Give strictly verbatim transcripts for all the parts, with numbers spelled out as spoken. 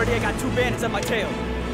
Already I got two bandits on my tail.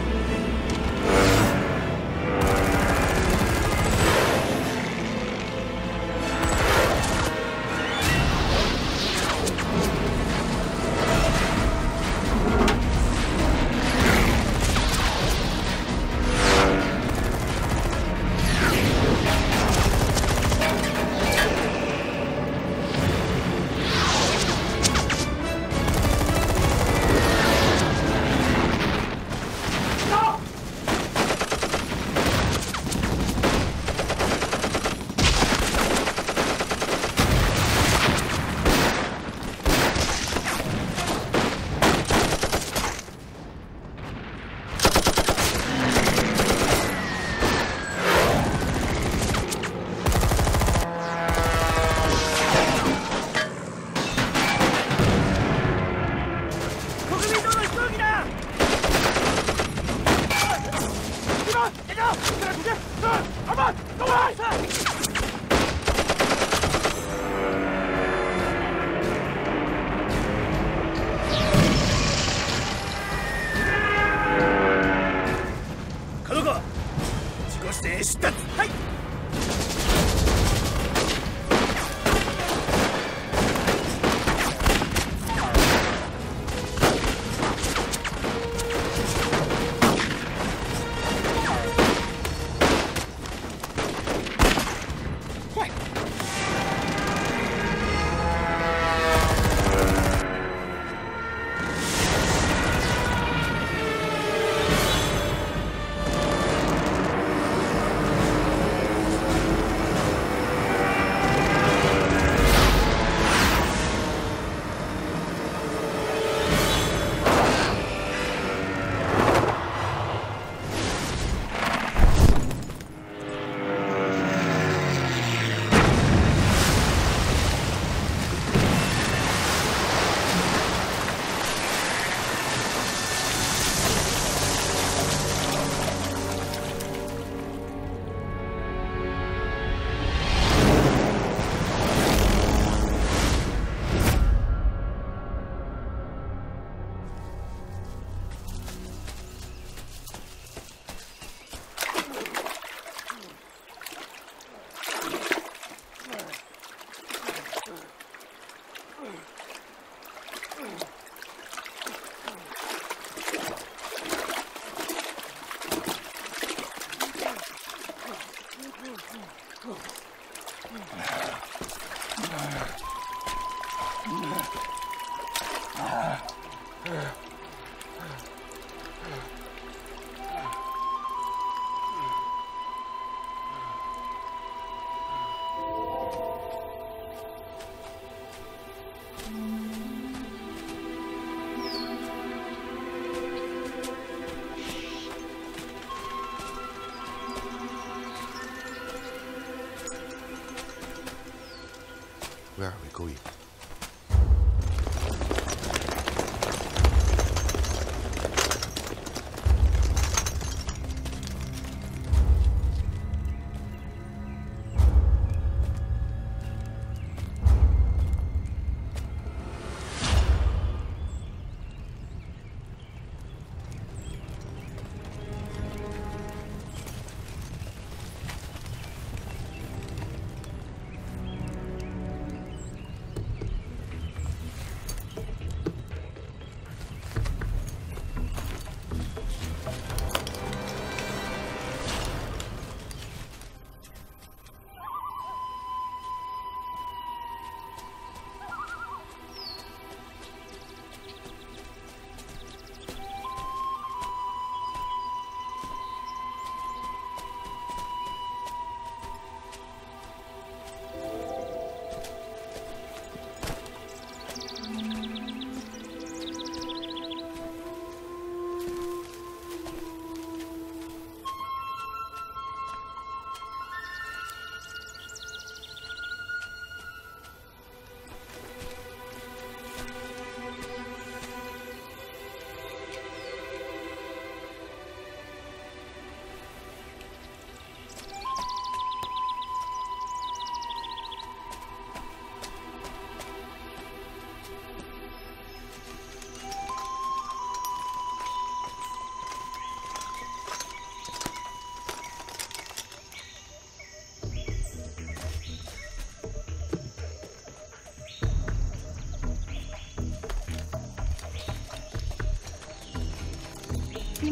Where are we going?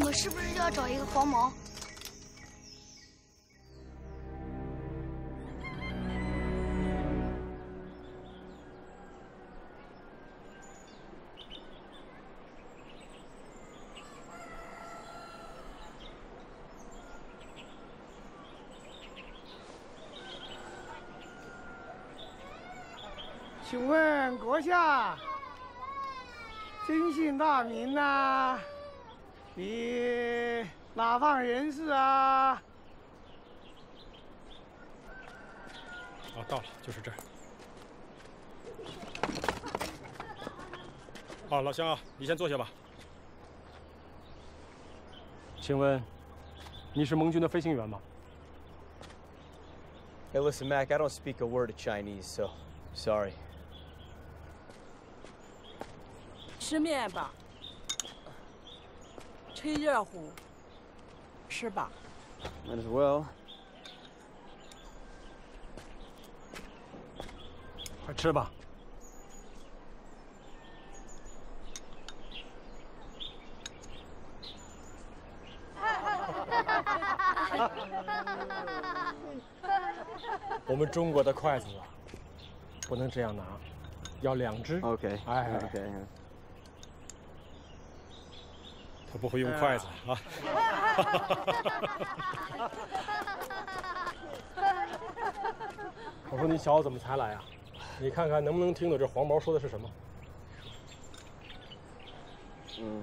们是不是要找一个黄毛？ 请问阁下，真姓大名呐？你哪方人士啊？ 哦，到了，就是这儿。好，老乡啊，你先坐下吧。请问，你是盟军的飞行员吗 Hey, listen, Mac, I don't speak a word of Chinese, so sorry. 吃面吧，吹热乎，吃吧。 Might as well. 快吃吧。我们中国的筷子啊，不能这样拿，要两只。 Okay. 哎 Okay. 他不会用筷子啊。我说你小子怎么才来啊？你看看能不能听懂这黄毛说的是什么？ 嗯。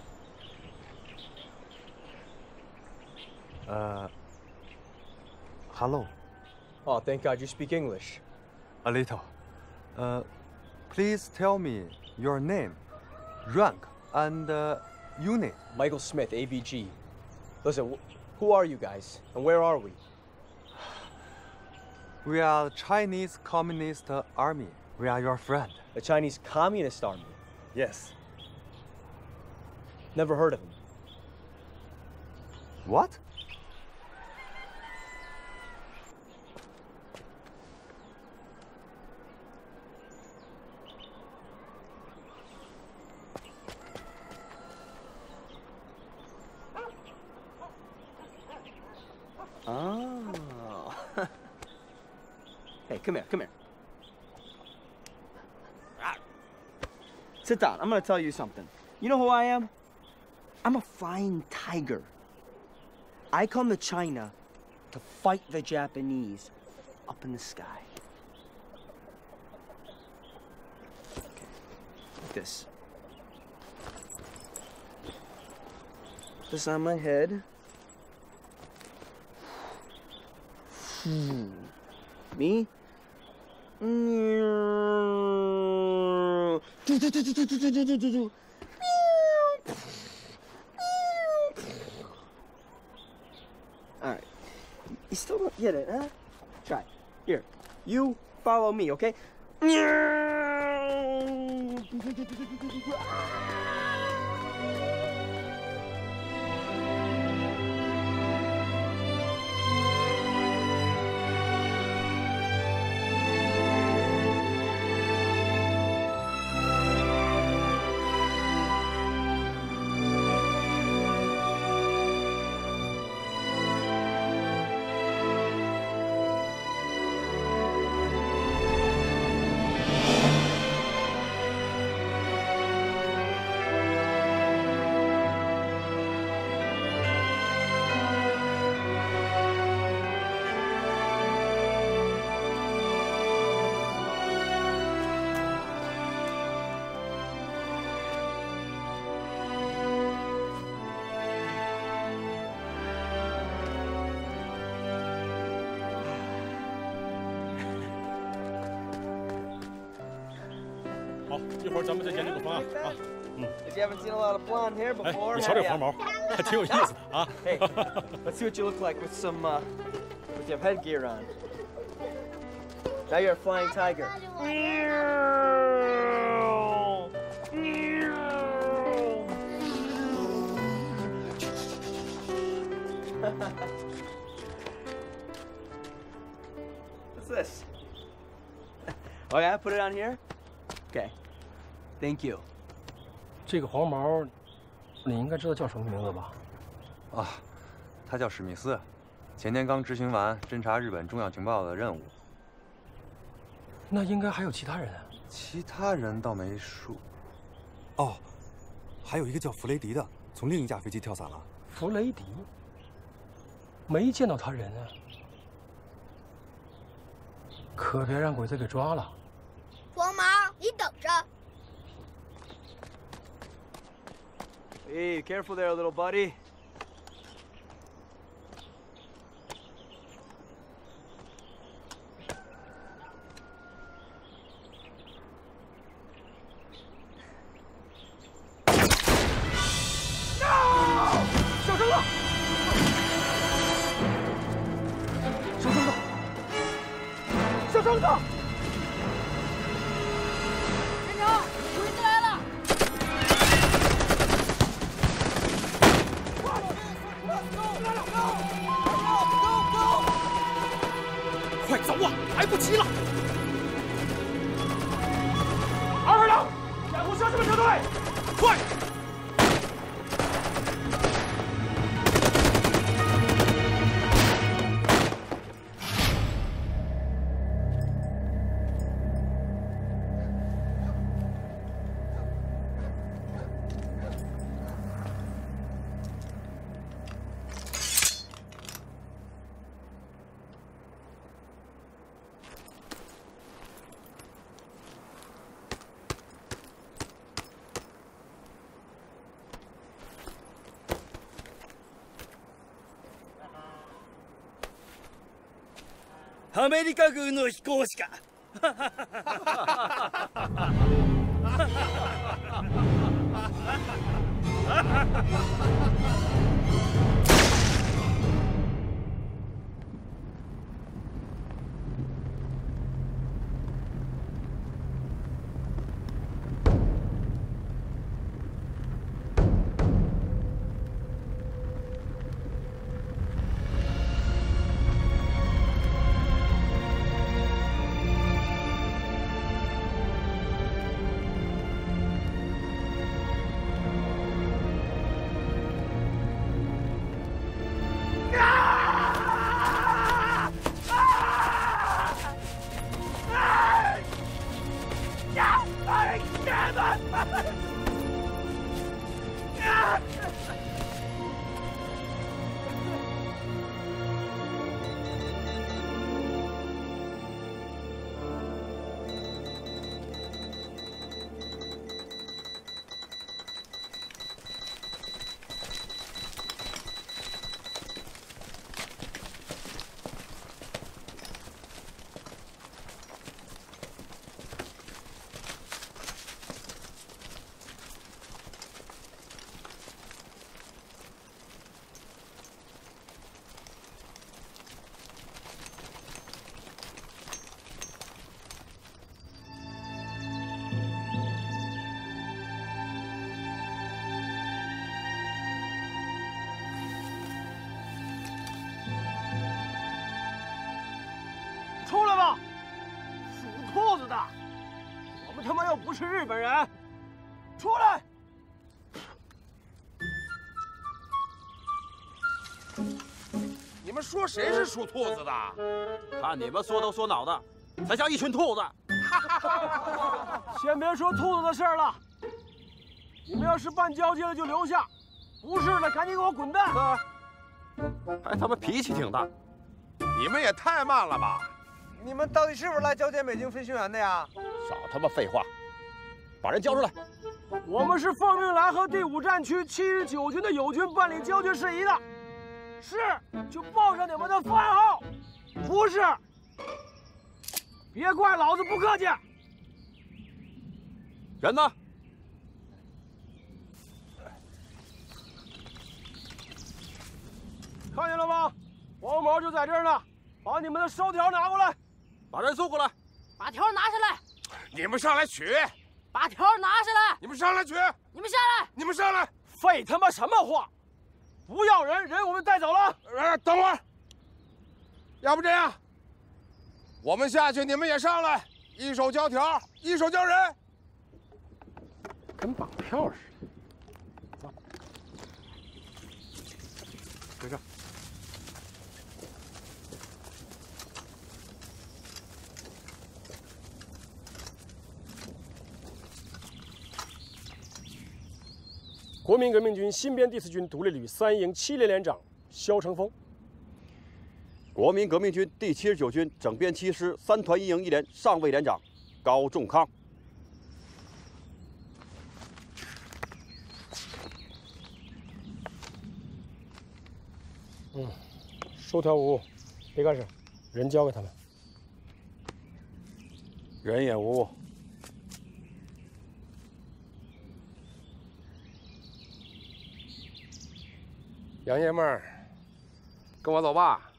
呃 ，Hello. Oh, thank God you speak English. A little. Uh, please tell me your name, rank, and uh, unit. Michael Smith, A B G. Listen, wh who are you guys, and where are we? We are the Chinese Communist Army. We are your friend. The Chinese Communist Army. Yes. Never heard of them. What? Oh. Hey, come here, come here. Sit down. I'm gonna tell you something. You know who I am? I'm a flying tiger. I come to China to fight the Japanese up in the sky. Okay. Like this. This on my head. Me? Alright. You still don't get it, huh? Try. Here. You follow me, okay? If you haven't seen a lot of blonde hair before, 哎，你瞧这黄毛，还挺有意思的啊。 Hey, let's see what you look like with some, uh, with your headgear on. Now you're a flying tiger. What's this? Oh yeah, put it on here? Okay. Thank you. 这个黄毛，你应该知道叫什么名字吧？ 啊，他叫史密斯，前年刚执行完侦察日本中央情报的任务。 那应该还有其他人啊？ 其他人倒没说。 哦，还有一个叫弗雷迪的，从另一架飞机跳伞了。 弗雷迪？没见到他人啊。可别让鬼子给抓了。 黄毛，你等着。 Hey, careful there, little buddy. No！ 小生子，小生子，小生子！ 连长，鬼子来了！ 快走啊，来不及了！ 二排长，掩护乡亲们撤退！ 快！ アメリカ軍の飛行士か。 出来吧，属兔子的！我们他妈又不是日本人，出来！ 你们说谁是属兔子的？看你们缩头缩脑的，才像一群兔子。 先别说兔子的事儿了，你们要是办交接的就留下，不是的赶紧给我滚蛋！ 呵，还他妈脾气挺大，你们也太慢了吧！ 你们到底是不是来交接美军飞行员的呀？ 少他妈废话，把人交出来！ 我们是奉命来和第五战区七十九军的友军办理交接事宜的，是就报上你们的番号，不是，别怪老子不客气。 人呢？ 看见了吗？黄毛就在这儿呢，把你们的收条拿过来。 把人送过来， 把条拿下来！ 你们上来取！ 把条拿下来！ 你们上来取！ 你们下来！ 你们上来！ 废他妈什么话！不要人，人我们带走了。 呃，等会儿，要不这样，我们下去，你们也上来，一手交条，一手交人， 跟绑票似的。 搁这。 国民革命军新编第四军独立旅三营七连连长肖成峰。 国民革命军第七十九军整编七师三团一营一连上尉连长高仲康。 嗯，收条无误，别干事，人交给他们。 人也无误。 杨爷们儿，跟我走吧。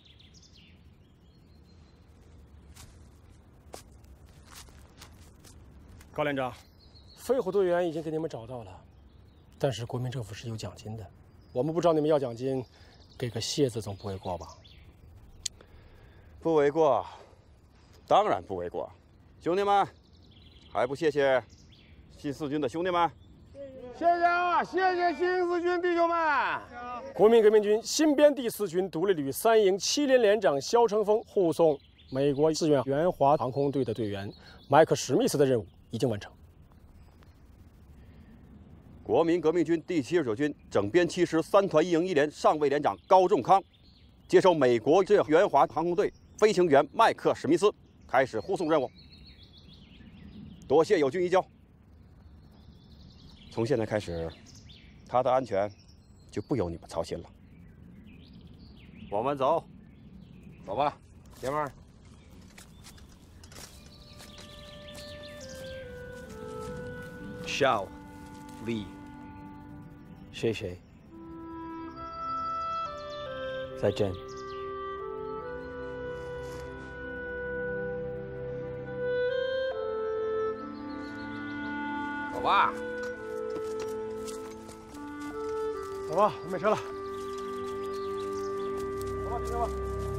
高连长，飞虎队员已经给你们找到了，但是国民政府是有奖金的，我们不找你们要奖金。 给个谢字总不为过吧？ 不为过，当然不为过。兄弟们，还不谢谢新四军的兄弟们？ 谢谢啊，谢谢新四军弟兄们！ 国民革命军新编第四军独立旅三营七连连长肖成峰护送美国志愿援华航空队的队员麦克史密斯的任务已经完成。 国民革命军第七十九军整编七师三团一营一连上尉连长高仲康，接受美国志愿援华航空队飞行员麦克史密斯，开始护送任务。多谢友军移交。从现在开始，他的安全就不由你们操心了。我们走， 走吧，爷们儿。 Xiao Li 谢谢，再见。 走吧， 走吧，没车了。走吧，停车吧。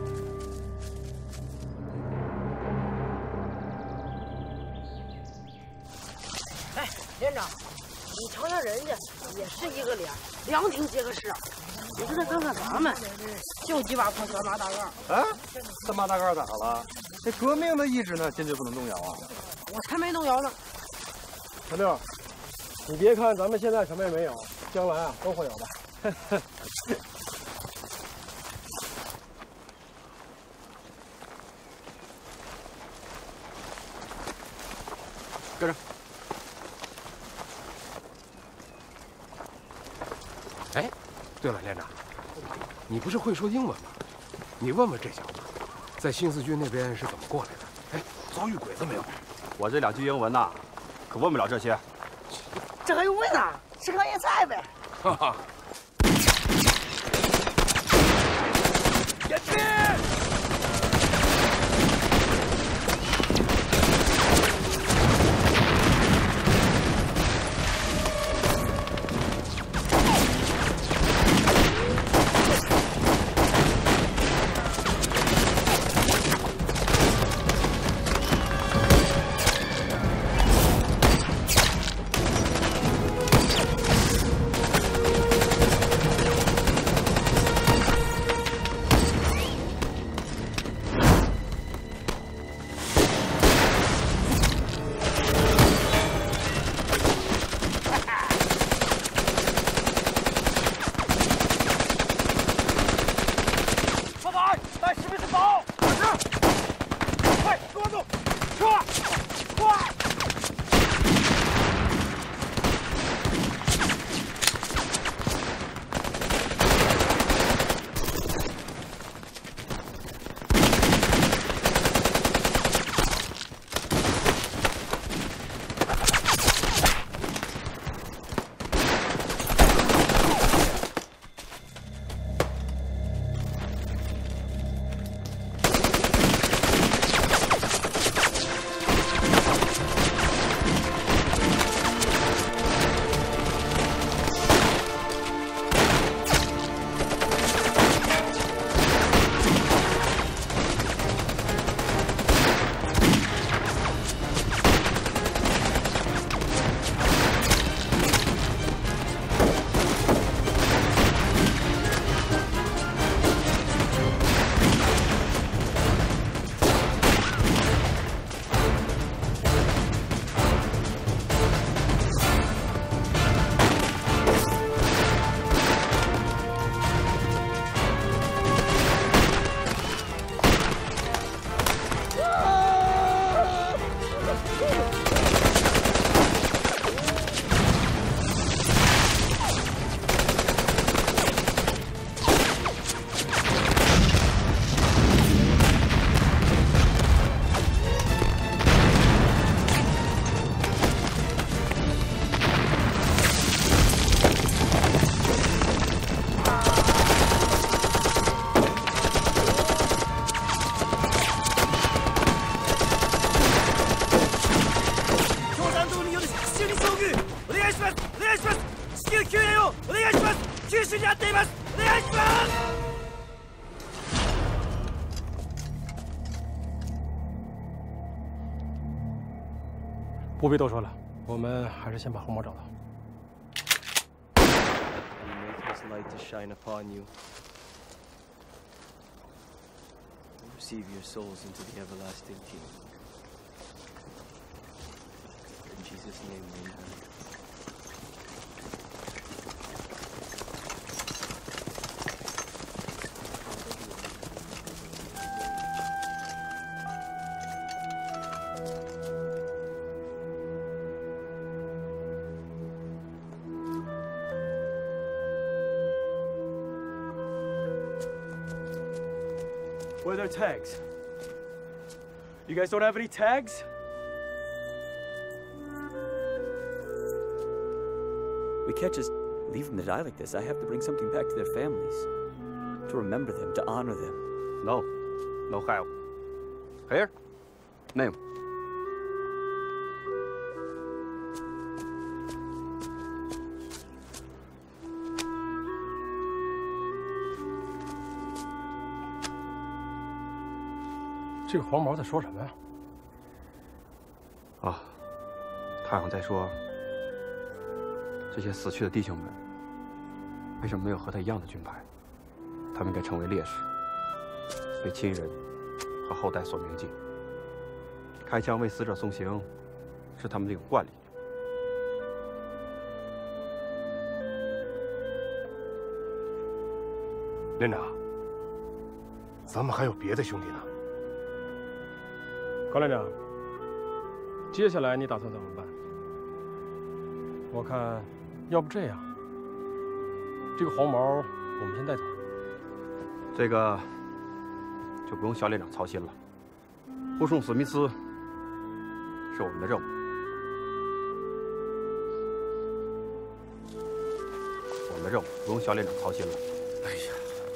哎，连长。 你瞧瞧人家，也是一个脸，两挺结个实。你说再看看咱们，就几把破小马大盖。 啊，这马大盖咋了？这革命的意志呢，坚决不能动摇啊！ 我才没动摇呢。 小六，你别看咱们现在什么也没有，将来啊都会有的。 搁这。 哎，对了，连长，你不是会说英文吗？你问问这小子，在新四军那边是怎么过来的？哎，遭遇鬼子没有？ 我这两句英文呐，可问不了这些。 这还用问呢？吃糠咽菜呗。 哈哈。 前进！ Hãy subscribe cho kênh Ghiền Mì Gõ để không bỏ lỡ をお願いします。九州に合っています。お願いします。 不必多说了，我们还是先把红毛找到。 His light to shine upon you. Receive your souls into the everlasting kingdom. In Jesus' name, amen. Where are their tags? You guys don't have any tags? We can't just leave them to die like this. I have to bring something back to their families. To remember them, to honor them. No. No help. Here? Name. 这个黄毛在说什么呀？ 啊，他好像在说，这些死去的弟兄们，为什么没有和他一样的军牌？他们应该成为烈士，被亲人和后代所铭记。开枪为死者送行，是他们的一种惯例。 连长，咱们还有别的兄弟呢。 高连长，接下来你打算怎么办？我看，要不这样，这个黄毛我们先带走。 这个就不用肖连长操心了。护送史密斯是我们的任务。我们的任务不用肖连长操心了。哎呀！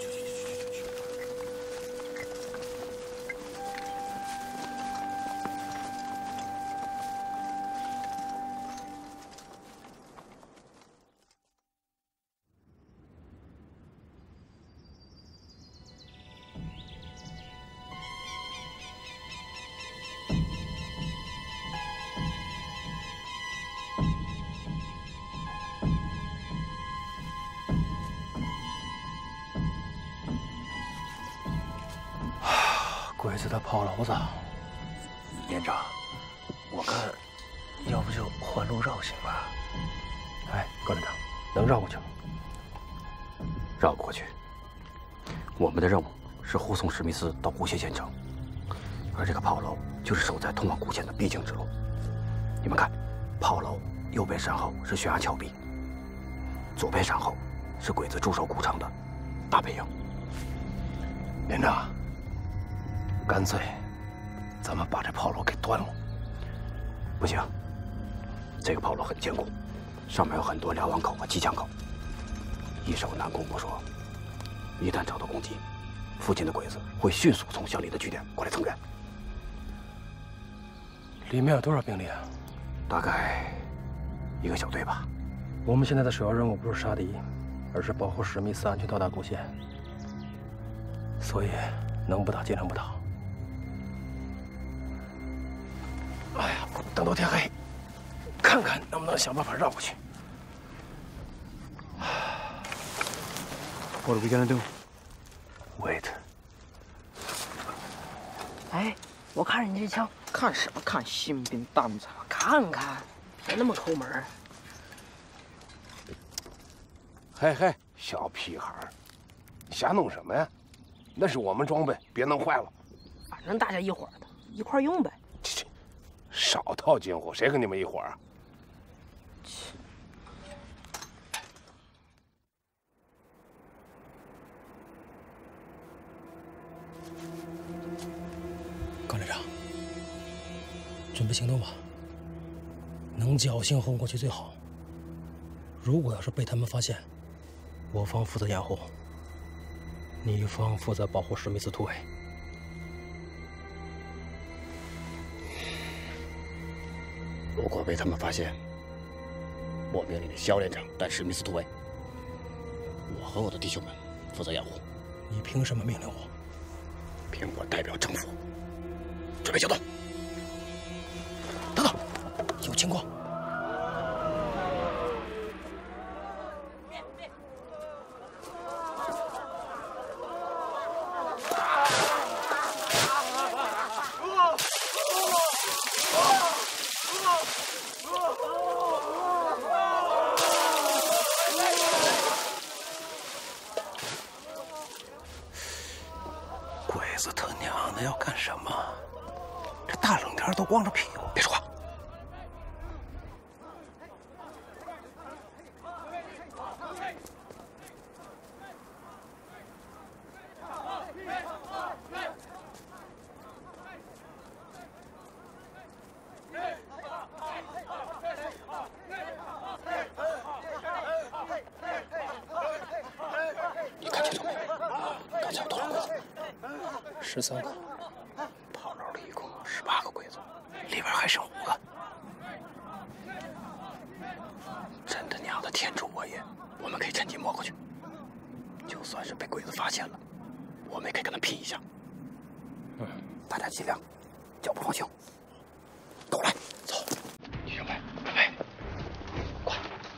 鬼子的炮楼子， 连长，我看要不就换路绕行吧。 哎，高连长，能绕过去吗？ 绕不过去。我们的任务是护送史密斯到古谢县城，而这个炮楼就是守在通往古县的必经之路。你们看，炮楼右边山后是悬崖峭壁，左边山后是鬼子驻守古城的大本营。 连长。 干脆，咱们把这炮楼给端了。 不行，这个炮楼很坚固，上面有很多瞭望口和机枪口，易守难攻不说，一旦遭到攻击，附近的鬼子会迅速从相邻的据点过来增援。 里面有多少兵力啊？ 大概一个小队吧。 我们现在的首要任务不是杀敌，而是保护史密斯安全到达古县。所以，能不打尽量不打。 哎呀，等到天黑，看看能不能想办法绕过去。 What are we gonna do? Wait. 哎，我看你这枪， 看什么看？新兵蛋子， 看看，别那么抠门。 嘿嘿，小屁孩儿，你瞎弄什么呀？那是我们装备，别弄坏了。 反正大家一伙的，一块用呗。 少套近乎，谁跟你们一伙儿啊？ 高连长，准备行动吧。能侥幸混过去最好。如果要是被他们发现，我方负责掩护，你方负责保护史密斯突围。 如果被他们发现，我命令肖连长带史密斯突围。 我和我的弟兄们负责掩护。你凭什么命令我？凭我代表政府。准备行动。等等，有情况。 鬼子他娘的要干什么？这大冷天都光着屁股，别说话。 你看清楚没？刚才有多少鬼子？十三个。 炮楼里一共十八个鬼子，里边还剩五个。真他娘的天助我也！我们可以趁机摸过去，就算是被鬼子发现了，我们也可以跟他拼一下。嗯，大家尽量脚步放轻，跟我来，走。弟兄们，准备，快！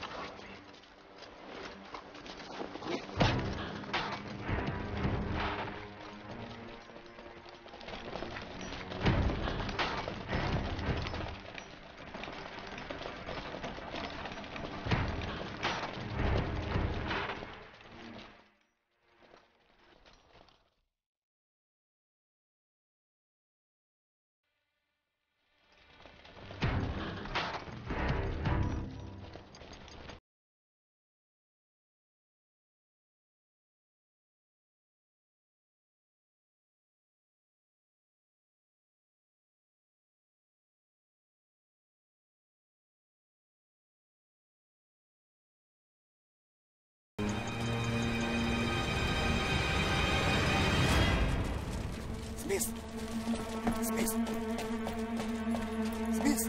Smith, Smith, Smith,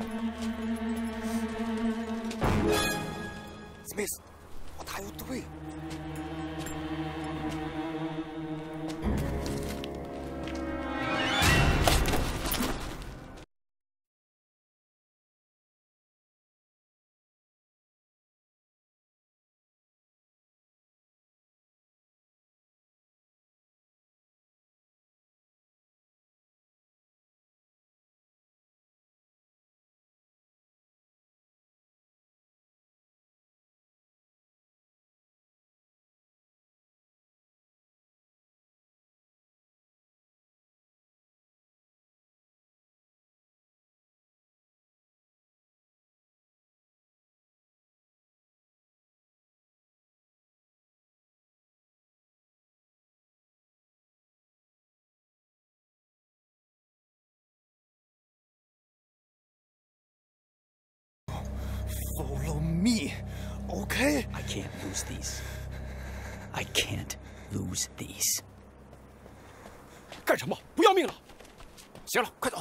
Smith， 我答又对。Follow me, okay? I can't lose these. I can't lose these. 干什么？不要命了！行了，快走！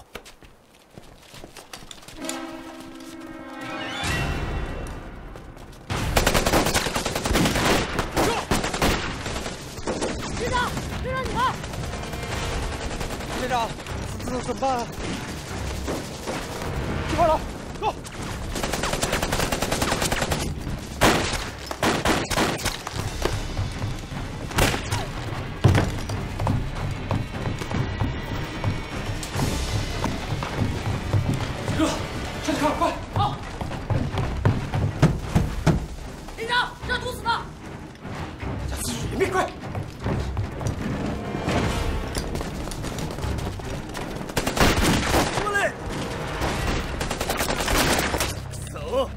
队长，队长你好！ 队长，这怎么办啊？ 一块儿走，走！ 哥，上去看，快！ 好。连长，这毒死了！ 下次掩面，快！ 过来，走。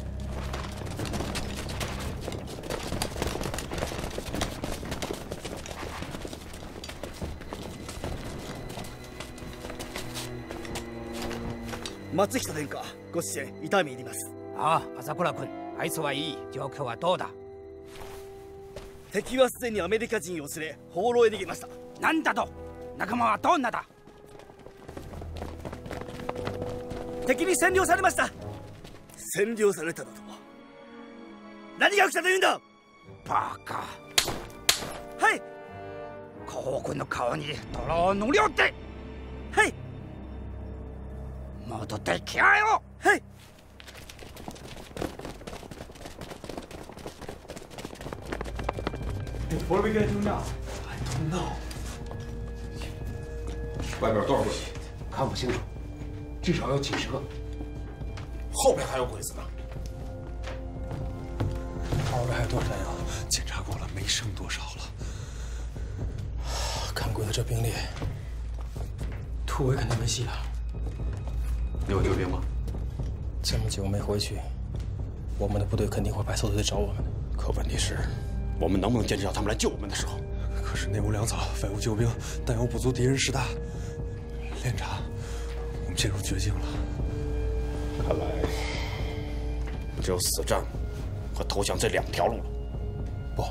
松下殿下、ご支援痛み入ります。 ああ、朝倉君、あいつはいい。状況はどうだ？ 敵はすでにアメリカ人を連れ放浪へ逃げました。 なんだと？仲間はどんなだ？ 敵に占領されました。占領されただと？何が起きたというんだ？ バカ。 はい。 皇軍の顔に泥を塗りおって。 はい。 戻ってきやよ。 はい。 What are we gonna do now? I don't know. 外边多少鬼？看不清楚，至少有几十个。后边还有鬼子呢。 后边还有多少弹药？检查过了，没剩多少了。看鬼子这兵力，突围肯定没戏了。 你有救兵吗？ 这么久没回去，我们的部队肯定会派搜队找我们的。 可问题是，我们能不能坚持到他们来救我们的时候？ 可是内无粮草，外无救兵，弹药不足，敌人势大。连长，我们陷入绝境了。 看来只有死战和投降这两条路了。 不，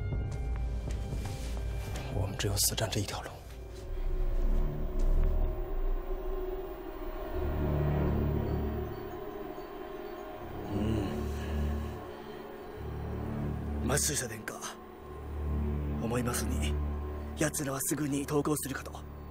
我们只有死战这一条路。 うん松下殿下、思いますに奴らはすぐに投降するかと。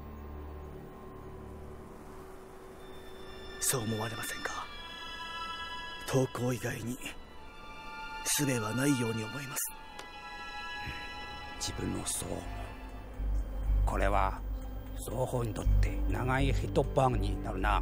そう思われませんか？投降以外に術はないように思います。 自分のそう思う。これは双方にとって長いヒットバンになるな。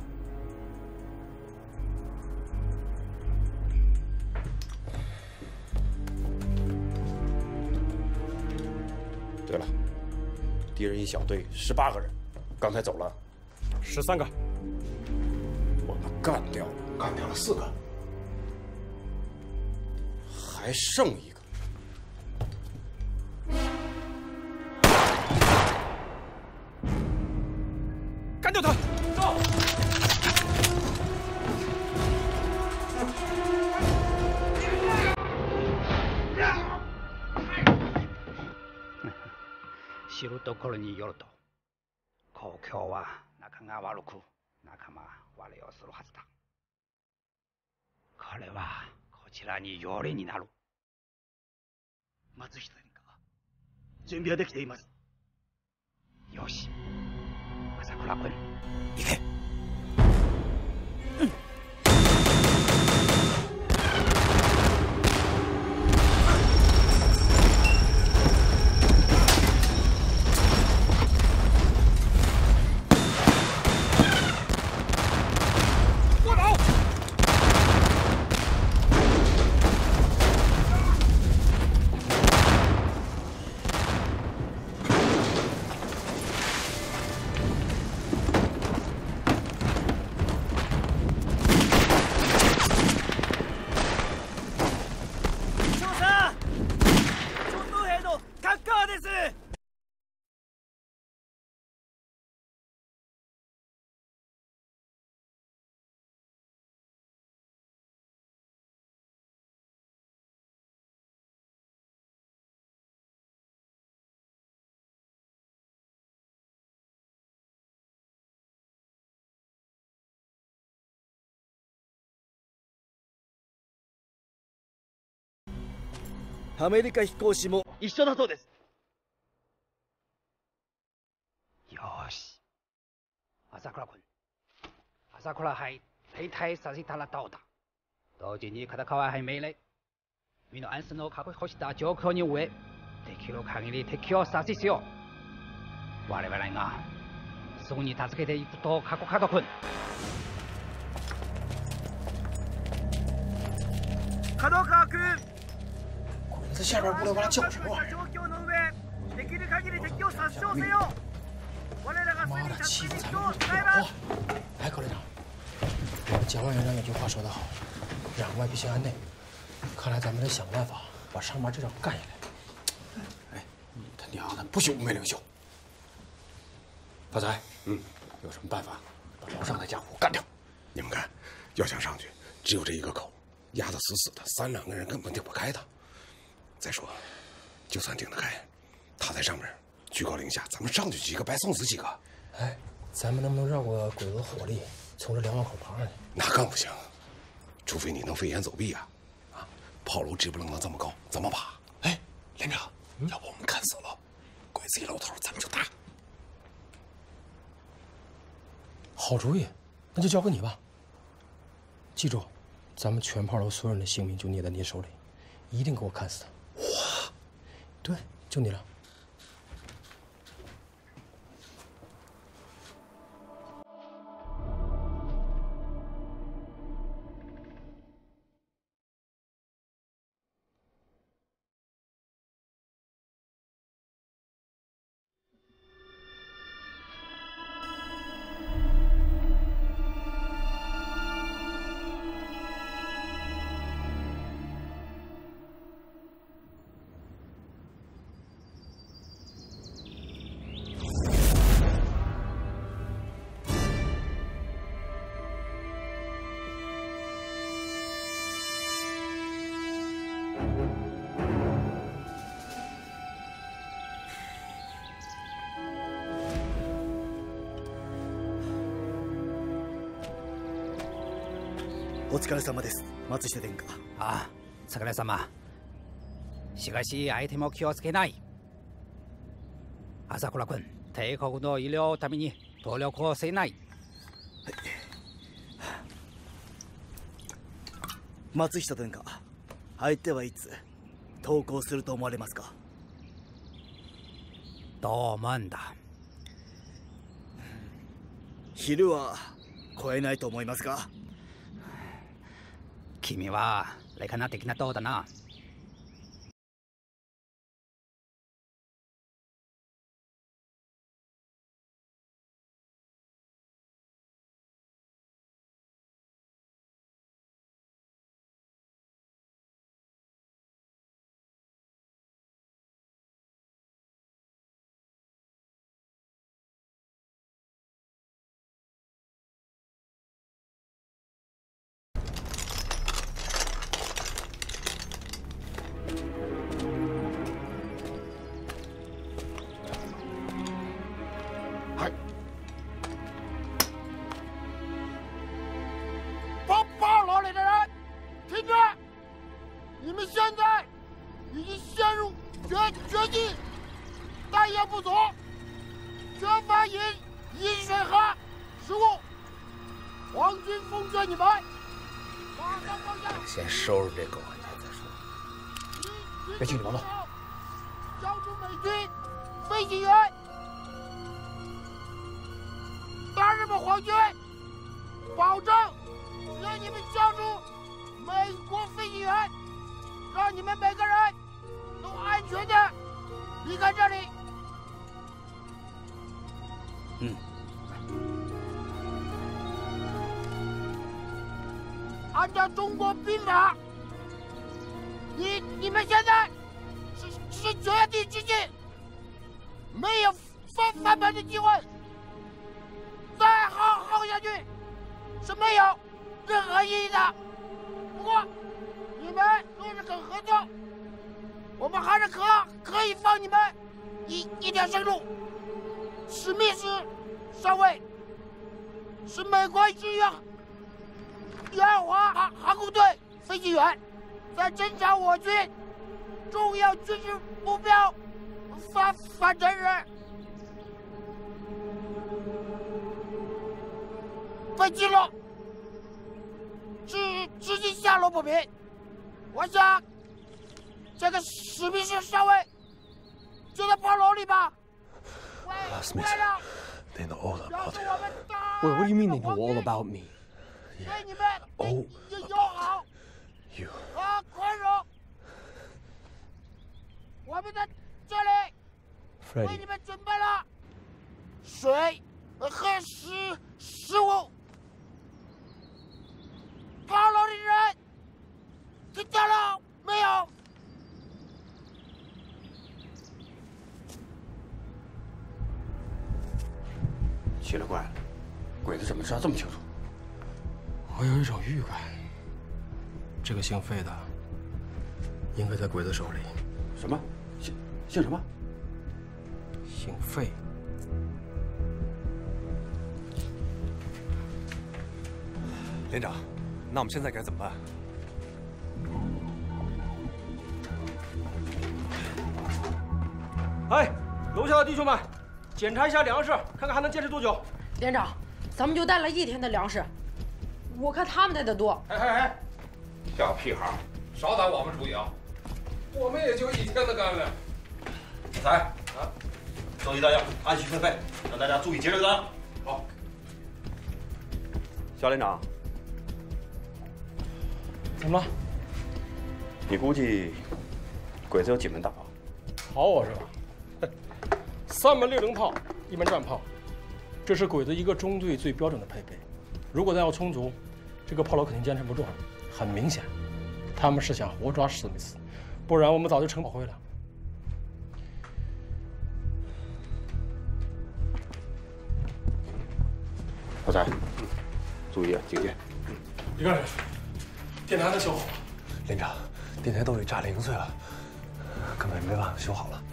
对了，敌人一小队十八个人，刚才走了十三个， 我们干掉了， 干掉了四个， 还剩一个。 干掉他！走！ 知るところによると、公共は仲が悪く仲間割れをするはずだ。これはこちらに有利になる。 松下殿下、準備はできています。 よし、朝倉君、行け。 アメリカ飛行士も一緒だそうです。 よし、朝倉君、朝倉还陪太沙西塔拉到达，同時に片側還命令。身の安全を確保した状況に上、できる限り敵を阻止しよう。我々がすぐに助けていくと確保君。 角川君。 鬼子下边过来，我俩叫什么玩意儿？妈的，欺负咱们这个话！哎，高连长，我们蒋委员长有句话说得好，攘外必先安内。看来咱们得想办法把上面这仗干下来。 哎，你他娘的，不许无名领袖！发财，嗯，有什么办法把楼上的家伙干掉？ 你们看，要想上去，只有这一个口，压得死死的，三两个人根本顶不开的。再说，就算顶得开，他在上面居高临下，咱们上去几个，白送死几个。 哎，咱们能不能绕过鬼子火力，从这瞭望口爬上去？ 那更不行，除非你能飞檐走壁啊！啊，炮楼直不楞登这么高，怎么爬？ 哎， 连长，要不我们看死了，鬼子一露头，咱们就打。 好主意，那就交给你吧。记住，咱们全炮楼所有人的性命就捏在你手里，一定给我看死他。 我， 对，就你了。 お疲れ様です、松下殿下。 ああ、お疲れ様。しかし相手も気をつけない。朝倉君、帝国の医療のために努力をせない。 はい。松下殿下、相手はいつ投降すると思われますか？ どう思うんだ。 昼は超えないと思いますか？ 君はレカナ的などうだな。 先收拾这狗玩家再说。别去里王道。 交出美军飞行员！大日本皇军保证，只要你们交出美国飞行员，让你们每个人都安全的离开这里。 嗯。 按照中国兵法，你你们现在是是绝地之境，没有翻翻盘的机会。再耗耗下去是没有任何意义的。不过你们若是肯合作，我们还是可可以放你们一一条生路。史密斯上尉是美国志愿。 援华航航空队飞行员，在侦察我军重要军事目标反反城时，被击落，至至今下落不明。我想，这个史密斯上尉就在炮楼里吧。为为了 They know all about you. Wait, what do you mean they know all about me? 对你们的友好和宽容，我们在这里为你们准备了水和食食物。炮楼里人听见了没有？ 奇了怪了，鬼子怎么知道这么清楚？ 我有一种预感，这个姓费的应该在鬼子手里。 什么？姓姓什么？ 姓费。 连长，那我们现在该怎么办？ 哎，楼下的弟兄们，检查一下粮食，看看还能坚持多久。 连长，咱们就带了一天的粮食，我看他们带的多。 哎哎哎，小屁孩，少打我们主意啊！我们也就一天的干粮。 小才啊，收集弹药，按需分配，让大家注意节制弹。 好。 肖连长， 怎么了？ 你估计鬼子有几门大炮？ 好我是吧？三门六零炮，一门战炮，这是鬼子一个中队最标准的配备。如果弹药充足，这个炮楼肯定坚持不住了。很明显，他们是想活抓史密斯，不然我们早就城堡灰了。 小才，注意警戒。 李干事，电台还能修好吗？ 连长，电台都给炸零碎了，根本没办法修好了。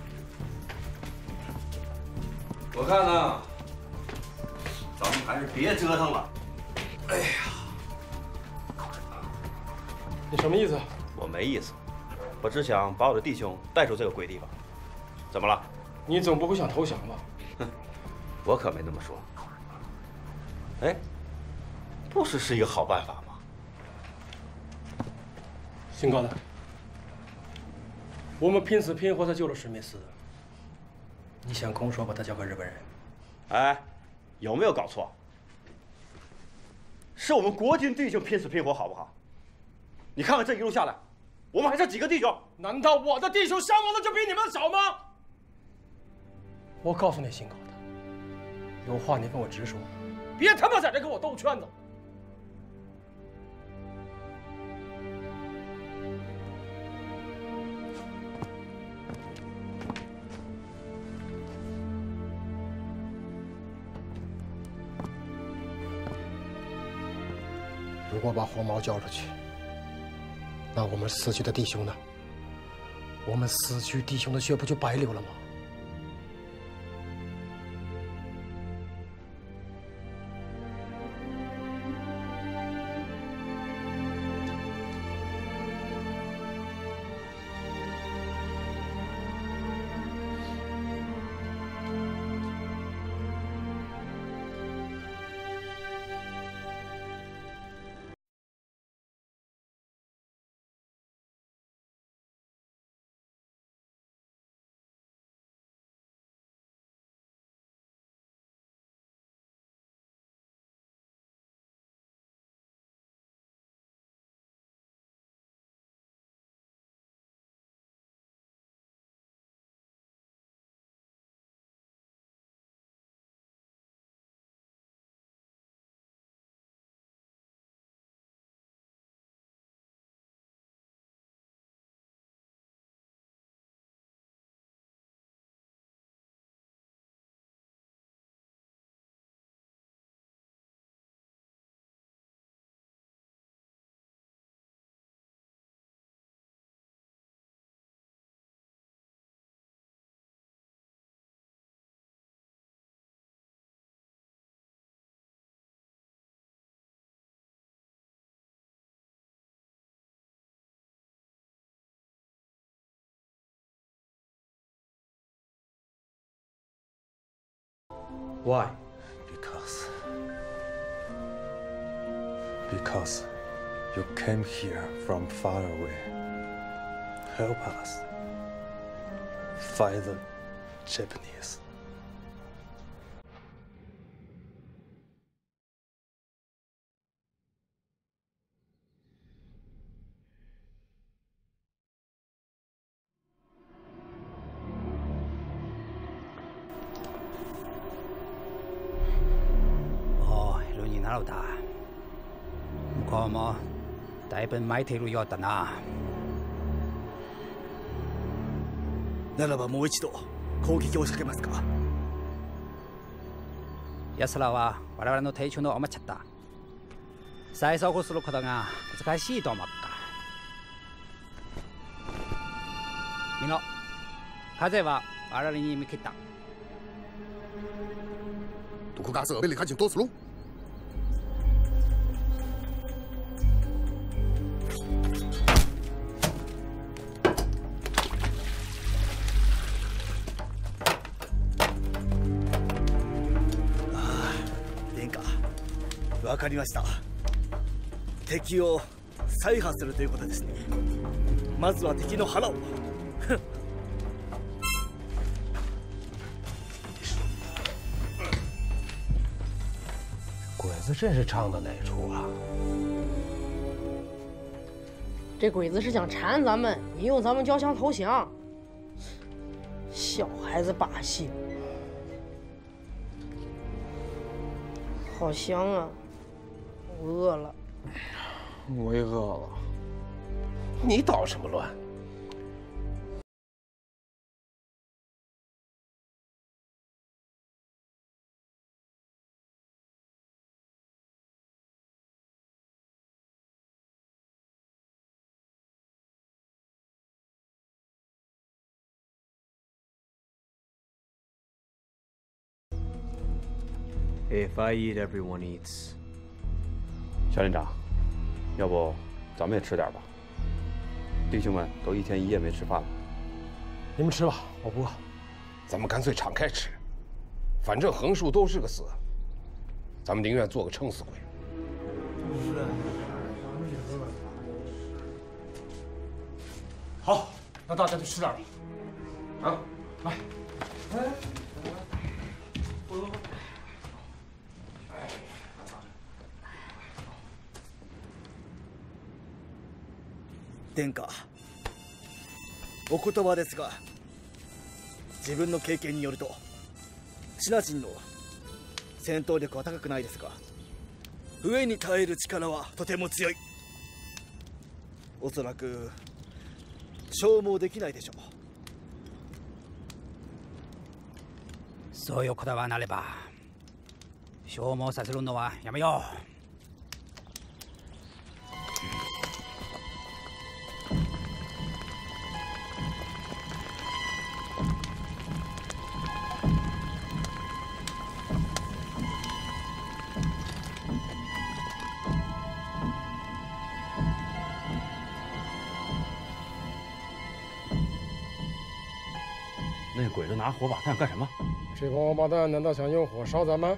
我看呢，咱们还是别折腾了。哎呀， 你什么意思？ 我没意思，我只想把我的弟兄带出这个鬼地方。怎么了？ 你总不会想投降吧？ 哼，我可没那么说。哎，不是是一个好办法吗？ 姓高的，我们拼死拼活才救了史密斯，你想空手把他交给日本人？ 哎，有没有搞错？是我们国军弟兄拼死拼活，好不好？你看看这一路下来，我们还剩几个弟兄？ 难道我的弟兄伤亡的就比你们少吗？我告诉你，姓高的，有话你跟我直说，别他妈在这跟我兜圈子。如果把黄毛交出去，那我们死去的弟兄呢？我们死去弟兄的血不就白流了吗？ Why? Because. Because you came here from far away. Help us. Fight the Japanese. 나오다. 고모, 다이번 마이테로 였다나. ならばもう一度攻撃を仕掛けますか。 奴らは我々の抵抗の余っちゃった。再走することが難しいと思った。みの、風は我々に向けた。 杜克嘎斯被里卡紧多斯路。 わかりました。敵を再破するということですね。まずは敵の腹を。 鬼子真是唱的哪出啊？ 这鬼子是想缠咱们，引诱咱们交枪投降。小孩子把戏，好香啊！我饿了。 我也饿了。你捣什么乱 ？If I eat, everyone eats. 小连长，要不咱们也吃点吧？弟兄们都一天一夜没吃饭了。 你们吃吧，我不饿。 咱们干脆敞开吃，反正横竖都是个死，咱们宁愿做个撑死鬼。 好，那大家就吃点吧。啊，来。哎。 殿下、お言葉ですが、自分の経験によるとシナ人の戦闘力は高くないですが、上に耐える力はとても強い。おそらく消耗できないでしょう。 そういうこだわりなれば消耗させるのはやめよう。 那鬼子拿火把炭干什么？ 这帮王八蛋难道想用火烧咱们？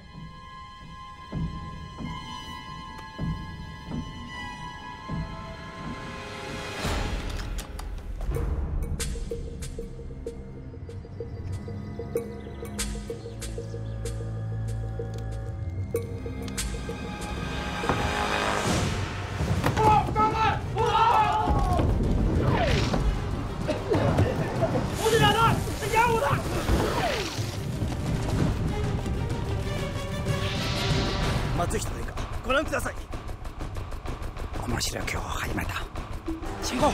松下殿下、ご覧ください。 面白い今日始まった。進行。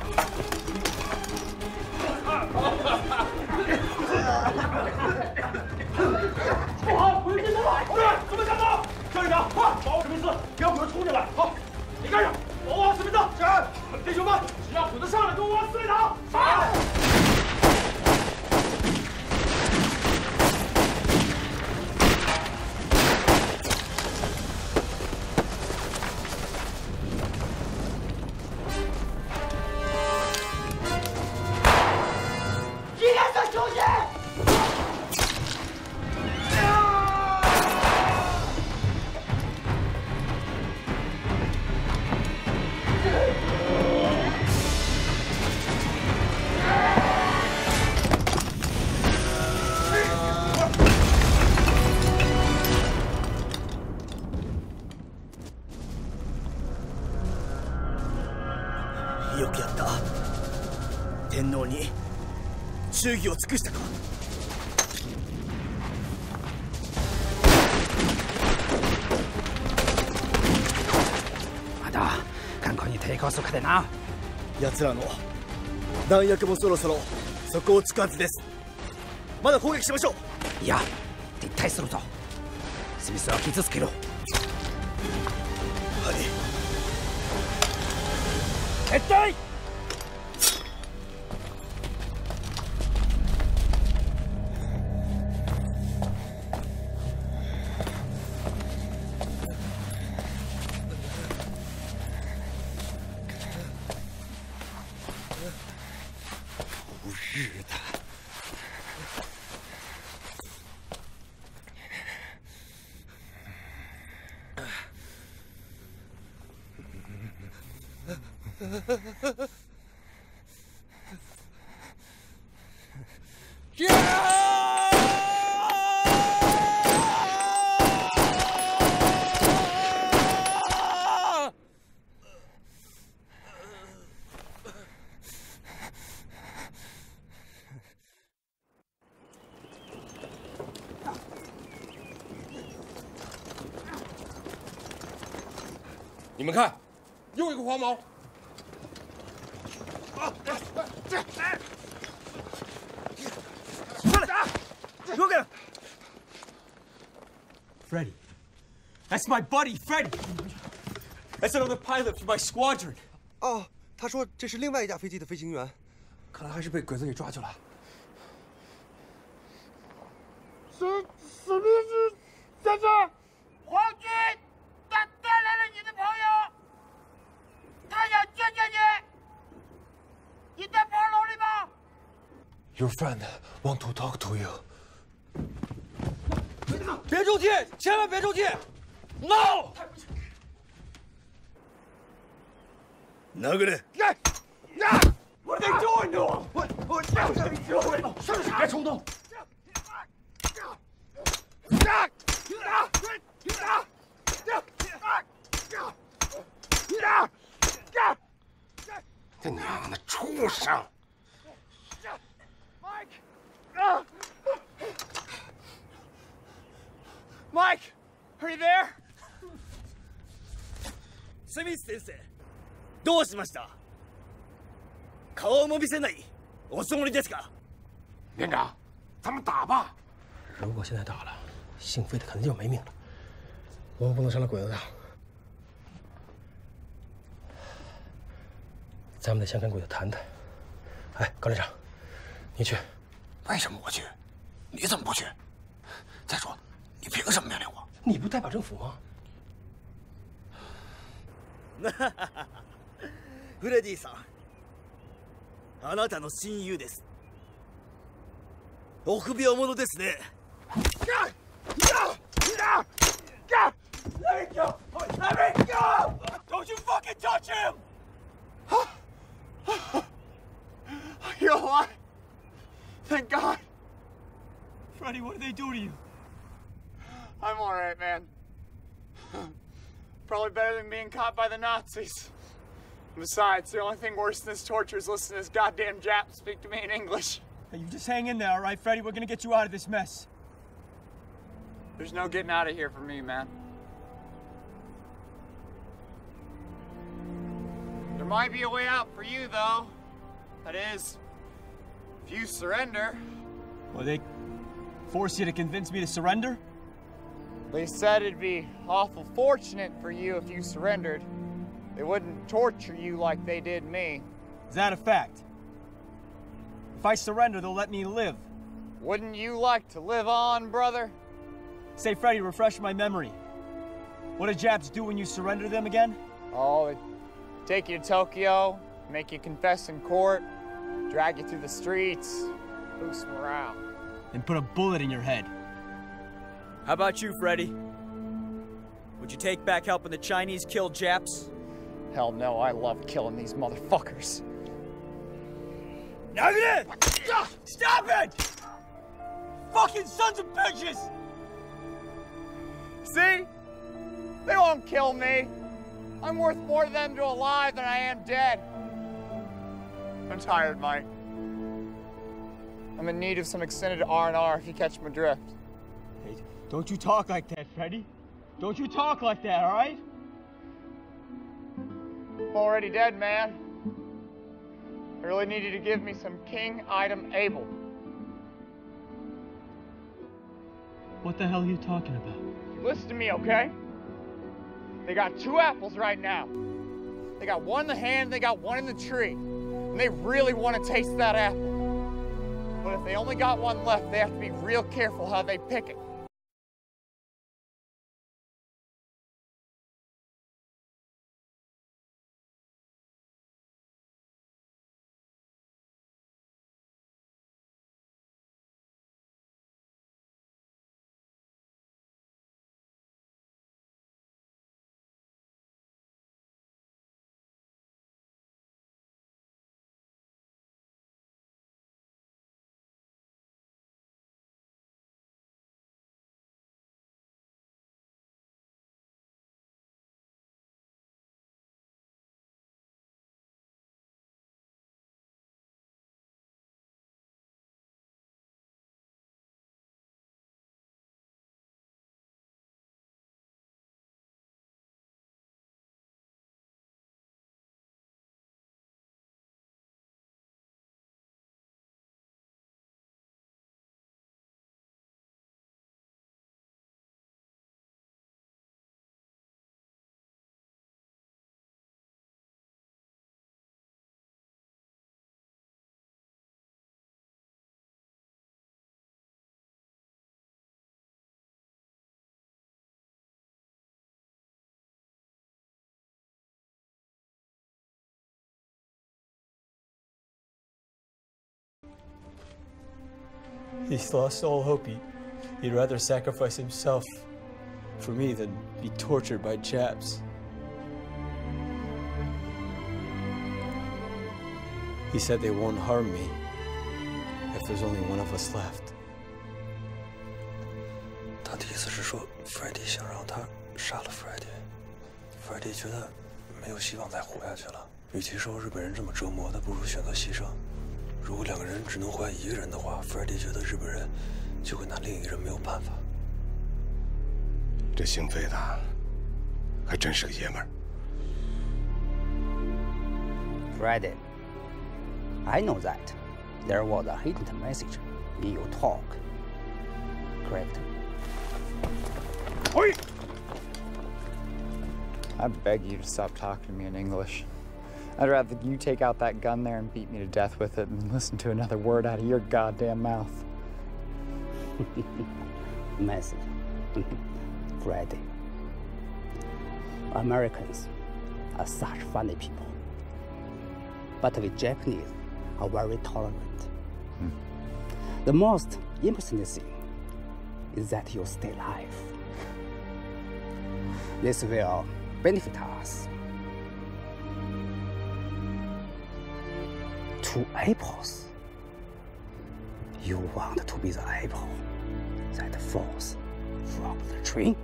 不好，鬼子进攻了！对，准备战斗！小连长，快，把我史密斯，别让鬼子冲进来！好，你干上，保护好史密斯。是。弟兄们，只要鬼子上来，跟我往死里打！杀！ よくやった。天皇に忠義を尽くしたか。 まだ観光に抵抗するかでな。 奴らの弾薬もそろそろ底をつくはずです。まだ攻撃しましょう。 いや、撤退するぞ。スミスは傷つけろ。 はい。 撤退。 日的。 你们看，又一个黄毛。 Look at him! Freddy. That's my buddy, Freddy. That's another pilot from my squadron. 哦，他说这是另外一架飞机的飞行员，看来还是被鬼子给抓去了。 什什么是在这儿？皇军，他带来了你的朋友，他想见见你。你在炮楼里吗 Your friend want to talk to you. 别中计，千万别中计 ！No！ 殴れ！ What are they doing to him? What? What are they doing? 别冲动。 这娘的畜生！ Mike! Mike! Are you there? スミス先生、どうしました？顔も見せない、おつもりですか？ 连长，咱们打吧。 如果现在打了，姓费的肯定就没命了。我们不能上了鬼子当，咱们得先跟鬼子谈谈。哎，高连长，你去。 为什么我去？你怎么不去？再说，你凭什么命令我？ 你不代表政府吗？ フレディさん、あなたの親友です。臆病者ですね。 Let me go! Let me go! Don't you fucking touch him! You're alive. Thank God. Freddy, what did they do to you? I'm all right, man. Probably better than being caught by the Nazis. Besides, the only thing worse than this torture is listening to this goddamn Jap speak to me in English. Hey, you just hang in there, all right, Freddy? We're gonna get you out of this mess. There's no getting out of here for me, man. There might be a way out for you, though. That is, if you surrender. Well, they force you to convince me to surrender? They said it'd be awful fortunate for you if you surrendered. They wouldn't torture you like they did me. Is that a fact? If I surrender, they'll let me live. Wouldn't you like to live on, brother? Say, Freddy, refresh my memory. What do Japs do when you surrender them again? Oh, they take you to Tokyo, make you confess in court, drag you through the streets, boost morale. And put a bullet in your head. How about you, Freddy? Would you take back helping the Chinese kill Japs? Hell no, I love killing these motherfuckers. Nagure! Stop it! Fucking sons of bitches! See? They won't kill me. I'm worth more to them to alive than I am dead. I'm tired, Mike. I'm in need of some extended R and R if you catch my drift. Hey, don't you talk like that, Freddy. Don't you talk like that, all right? I'm already dead, man. I really need you to give me some King Item Able. What the hell are you talking about? Listen to me, okay? They got two apples right now. They got one in the hand, they got one in the tree. And they really want to taste that apple. But if they only got one left, they have to be real careful how they pick it. He's lost all hope. He, he'd rather sacrifice himself for me than be tortured by Japs. He said they won't harm me if there's only one of us left. 他的意思是说 ，Freddy 想让他杀了 Freddy。Freddy 觉得没有希望再活下去了。与其受日本人这么折磨，他不如选择牺牲。如果两个人只能活下一个人的话 ，Freddy 觉得日本人就会拿另一个人没有办法。 这姓费的还真是个爷们儿。 Freddy, I know that there was a hidden message in your talk. Correct? Oi! I beg you to stop talking to me in English. I'd rather you take out that gun there and beat me to death with it than listen to another word out of your goddamn mouth. Message. Freddy. Americans are such funny people. But we Japanese are very tolerant. Hmm. The most interesting thing is that you stay alive. This will benefit us. Two apples. You want to be the apple that falls from the tree?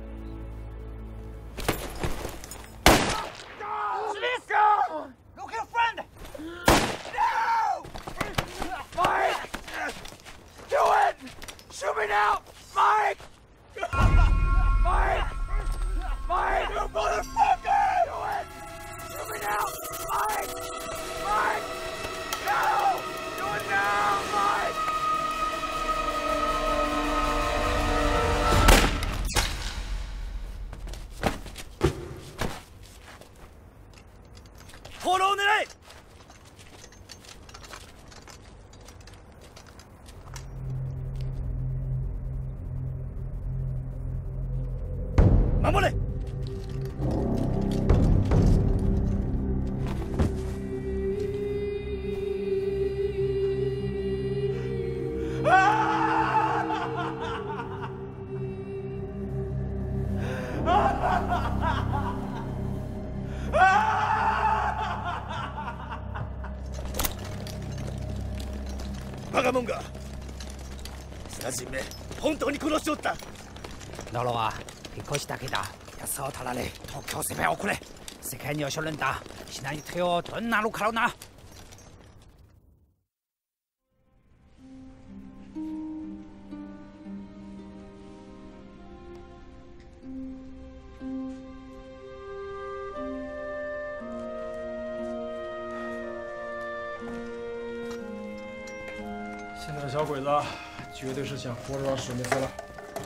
Smith! Go! Go kill friend! No! Mike! Do it! Shoot me now! Mike! Mike! Mike! You motherfucker! Do it! Shoot me now! Mike! Mike! No! Do it now, Mike! フォロー狙い守れバカモンがスナジンめ本当に殺しておったノロは引っ越しだけだ安を取られ東京攻め遅れ世界に押し寄るんだしない手を取んなるからな现在的小鬼子绝对是想活着让史密斯了。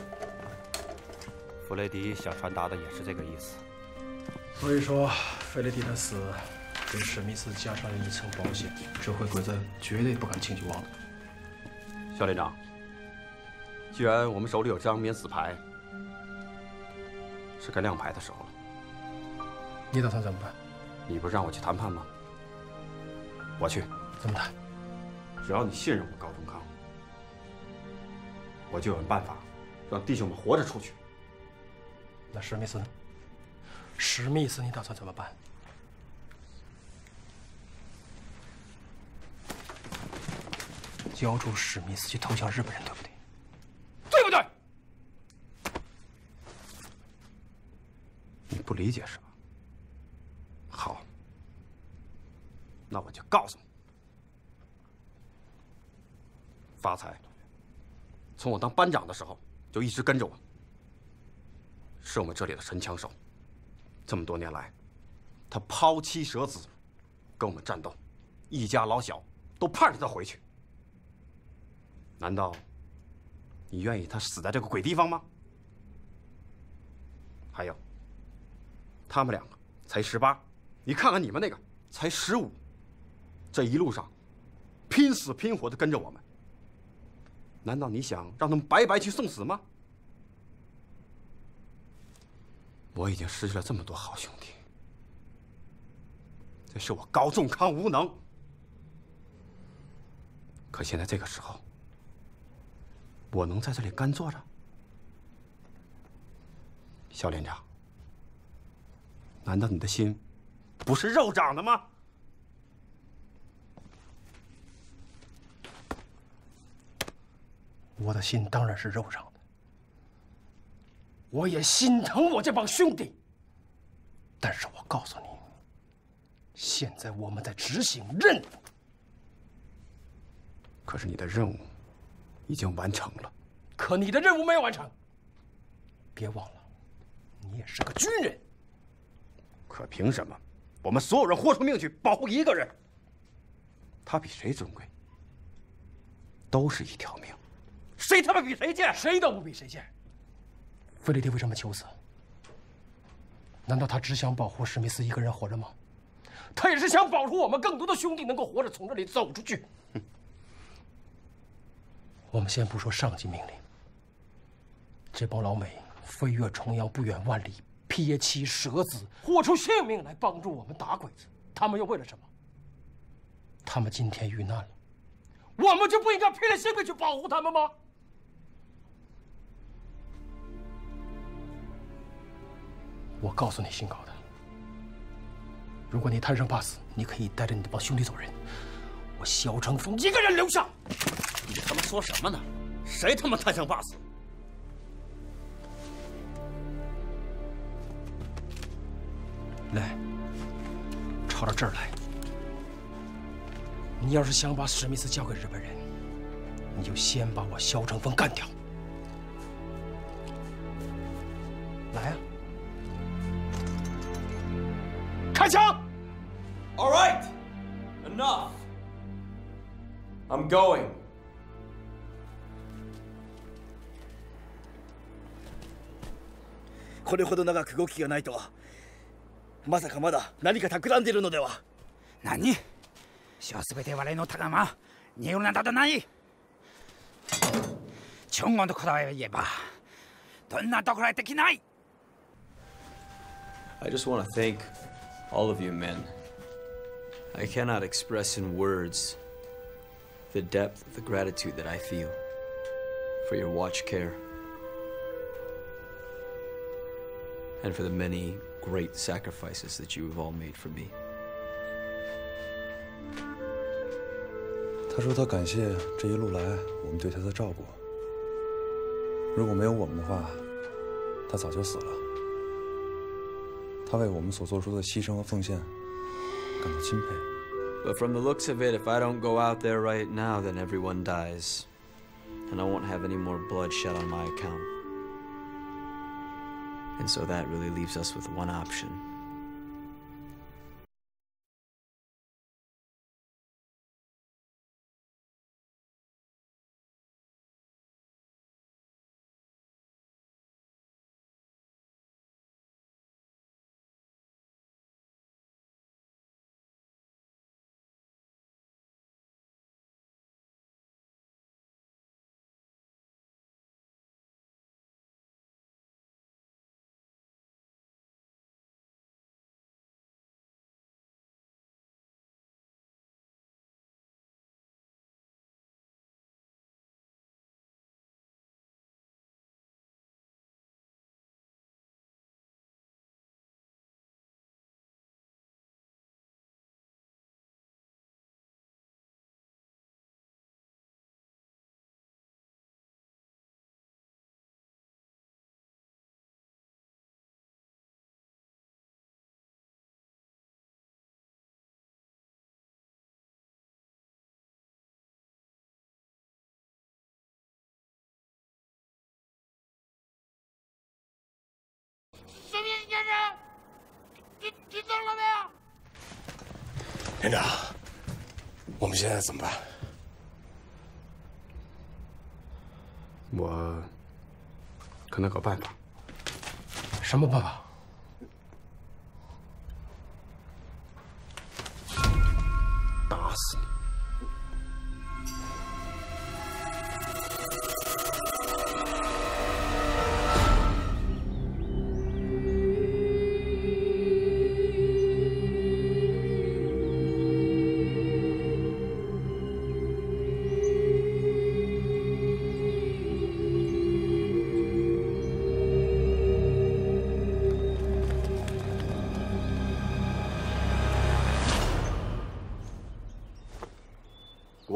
弗雷迪想传达的也是这个意思。 所以说，弗雷迪的死给史密斯加上了一层保险，这回鬼子绝对不敢轻举妄动。 肖连长，既然我们手里有这张免死牌，是该亮牌的时候了。 你打算怎么办？ 你不是让我去谈判吗？我去。 怎么谈？ 只要你信任我高中康，我就有办法让弟兄们活着出去。 那史密斯呢？史密斯，你打算怎么办？交出史密斯去投降日本人，对不对？对不对？ 你不理解是吧？好，那我就告诉你。发财，从我当班长的时候就一直跟着我，是我们这里的神枪手。这么多年来，他抛妻舍子，跟我们战斗，一家老小都盼着他回去。难道你愿意他死在这个鬼地方吗？还有，他们两个才十八，你看看你们那个才十五，这一路上拼死拼活的跟着我们。难道你想让他们白白去送死吗？我已经失去了这么多好兄弟，这是我高仲康无能。可现在这个时候， 我能在这里干坐着？小连长，难道你的心不是肉长的吗？ 我的心当然是肉长的，我也心疼我这帮兄弟。但是我告诉你，现在我们在执行任务。 可是你的任务已经完成了。 可你的任务没有完成。别忘了，你也是个军人。 可凭什么，我们所有人豁出命去保护一个人？他比谁尊贵？都是一条命。谁他妈比谁贱？ 谁都不比谁贱。菲利迪为什么求死？难道他只想保护史密斯一个人活着吗？他也是想保护我们更多的兄弟能够活着从这里走出去。我们先不说上级命令，这帮老美飞越重洋不远万里，撇妻舍子，豁出性命来帮助我们打鬼子，他们又为了什么？他们今天遇难了，我们就不应该拼了性命去保护他们吗？我告诉你，姓高的，如果你贪生怕死，你可以带着你的帮兄弟走人，我肖成风一个人留下。 你他妈说什么呢？谁他妈贪生怕死？ 来，朝着这儿来。你要是想把史密斯交给日本人，你就先把我肖成风干掉。来啊！开枪 ！All right, enough. I'm going. これほど長く動きがないと、まさかまだ何か企んでいるのでは。 何？死は全て我のたがま、逃げるなどない。中国のことを言えば、どんなところへできない。 I just want to thank all of you men. I cannot express in words the depth of the gratitude that I feel for your watch care and for the many great sacrifices that you have all made for me. 他说他感谢这一路来我们对他的照顾。如果没有我们的话，他早就死了。他为我们所做出的牺牲和奉献感到钦佩。 But from the looks of it, if I don't go out there right now, then everyone dies, and I won't have any more blood shed on my account. And so that really leaves us with one option. 史密斯先生，听听懂了没有？ 连长，我们现在怎么办？ 我跟他个办法。 什么办法？ 打死你！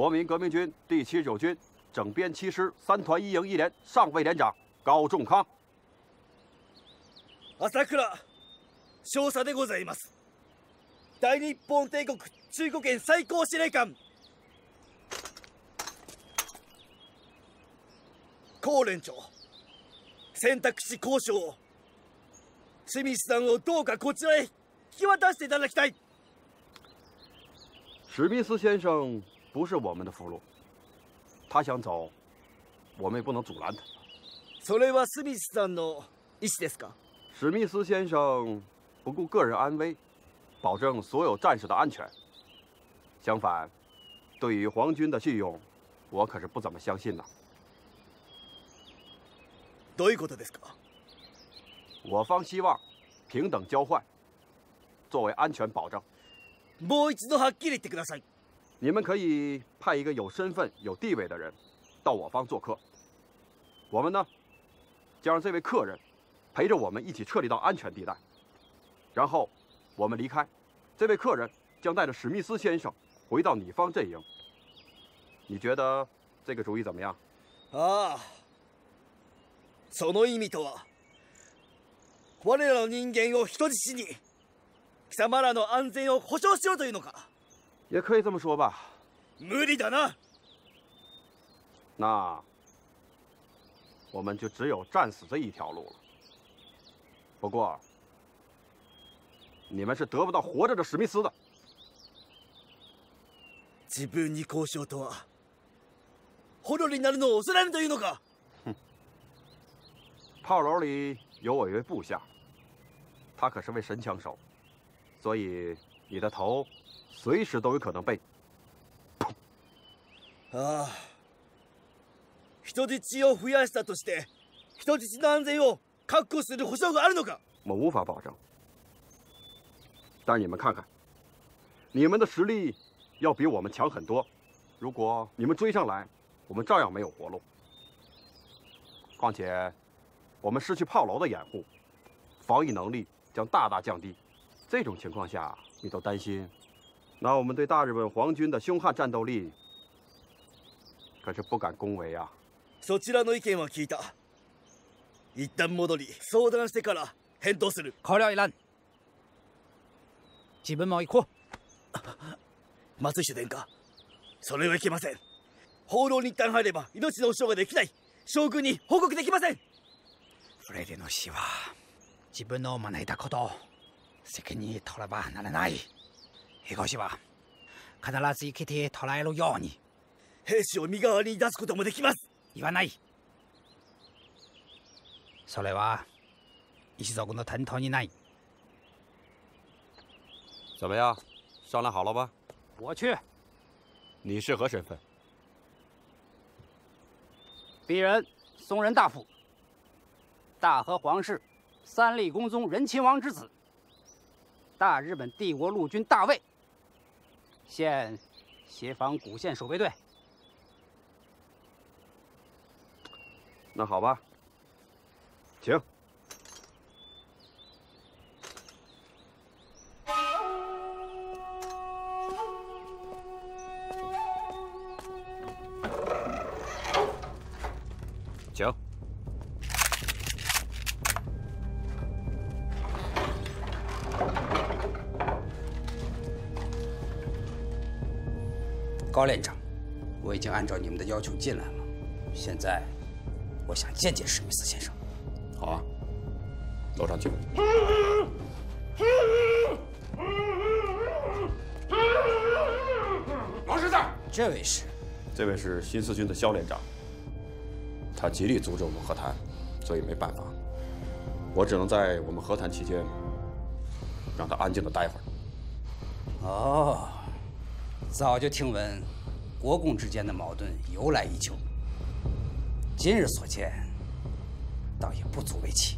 国民革命军第七十九军整编七师三团一营一连上尉连长高仲康。 朝倉少佐でございます。大日本帝国中国圏最高司令官高連長、選択肢交渉を史密斯さんをどうかこちらへ引き渡していただきたい。 史密斯先生不是我们的俘虏，他想走，我们也不能阻拦他。 それはスミスさんの意思ですか？ 史密斯先生不顾个人安危，保证所有战士的安全。相反，对于皇军的信用，我可是不怎么相信呐。 どういうことですか？ 我方希望平等交换，作为安全保障。 もう一度はっきり言ってください。 你们可以派一个有身份、有地位的人到我方做客。我们呢，将让这位客人陪着我们一起撤离到安全地带，然后我们离开。这位客人将带着史密斯先生回到你方阵营。你觉得这个主意怎么样？ ああ、その意味とは、我らの人間を人質に、貴様らの安全を保証しろというのか？ 也可以这么说吧。 無理だな。 那我们就只有战死这一条路了。不过，你们是得不到活着的史密斯的。 自分に交渉とは、捕虜になるのを恐れるというのか？ 哼，炮楼里有我一位部下，他可是位神枪手，所以你的头随时都有可能被。 ああ、人質を増やしたとして、人質の安全を確保する保証があるのか？ 我无法保证，但是你们看看，你们的实力要比我们强很多。如果你们追上来，我们照样没有活路。况且，我们失去炮楼的掩护，防御能力将大大降低。这种情况下，你都担心，那我们对大日本皇军的凶悍战斗力可是不敢恭维啊。 そちらの意見は聞いた。一旦戻り相談してから返答する。 考慮いらん。自分も行こう。 松下殿下、それはいけません。放浪に一旦入れば命の保証ができない。将軍に報告できません。 フレデの死は自分の招いたことを責任取らばならない。兵越は必ず生きて捕らえるように。 兵士を身代わりに出すこともできます。 言わない。それは一族の担当にない。 怎么样？商量好了吧？ 我去。 你是何身份？ 鄙人松仁大夫，大和皇室三立宫宗仁亲王之子，大日本帝国陆军大尉，现协防古县守备队。 那好吧，请。请。 高连长，我已经按照你们的要求进来了，现在我想见见史密斯先生。 好啊，楼上请。 王师在。 这位是？ 这位是新四军的肖连长。他极力阻止我们和谈，所以没办法，我只能在我们和谈期间，让他安静的待会儿。 哦，早就听闻国共之间的矛盾由来已久，今日所见，倒也不足为奇。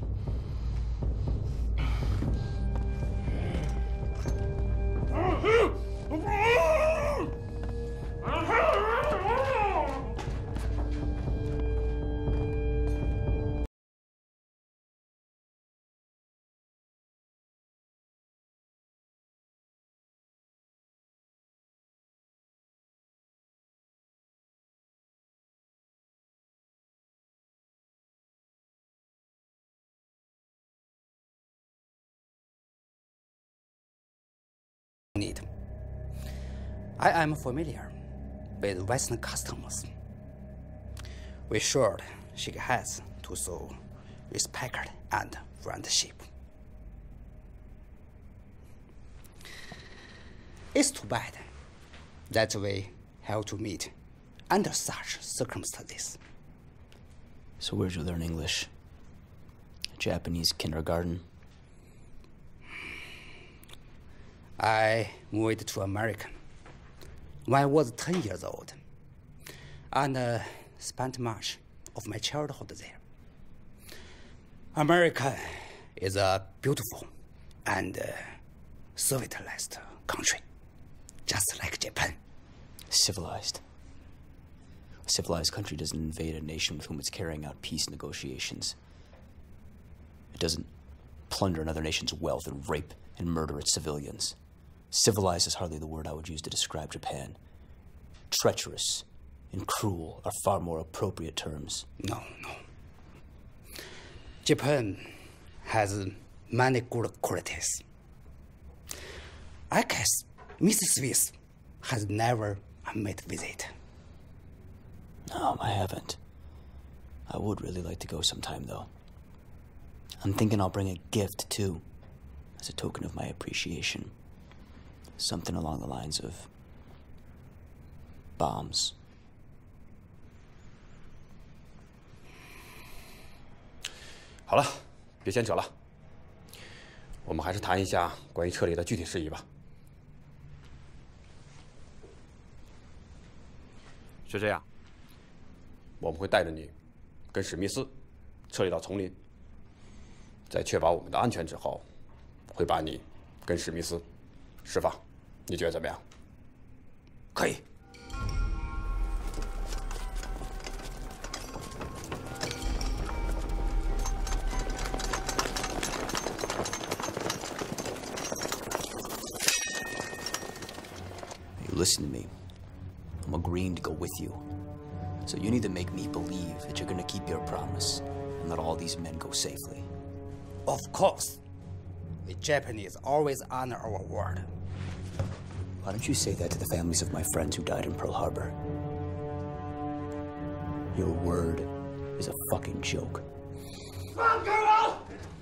need. I am familiar with Western customs. We should shake hands to show respect and friendship. It's too bad that we have to meet under such circumstances. So where'd you learn English? Japanese kindergarten? I moved to America when I was ten years old, and uh, spent much of my childhood there. America is a beautiful and uh, civilized country, just like Japan. Civilized. A civilized country doesn't invade a nation with whom it's carrying out peace negotiations. It doesn't plunder another nation's wealth and rape and murder its civilians. Civilized is hardly the word I would use to describe Japan. Treacherous and cruel are far more appropriate terms. No, no. Japan has many good qualities. I guess Missus Swiss has never made a visit. No, I haven't. I would really like to go sometime, though. I'm thinking I'll bring a gift, too, as a token of my appreciation. Something along the lines of bombs. 好了，别闲扯了，我们还是谈一下关于撤离的具体事宜吧。是这样，我们会带着你跟史密斯撤离到丛林，在确保我们的安全之后，会把你跟史密斯释放。你觉得怎么样？ 可以。 Listen to me. I'm agreeing to go with you. So you need to make me believe that you're gonna keep your promise and let all these men go safely. Of course. We Japanese always honor our word. Why don't you say that to the families of my friends who died in Pearl Harbor? Your word is a fucking joke. 放开我！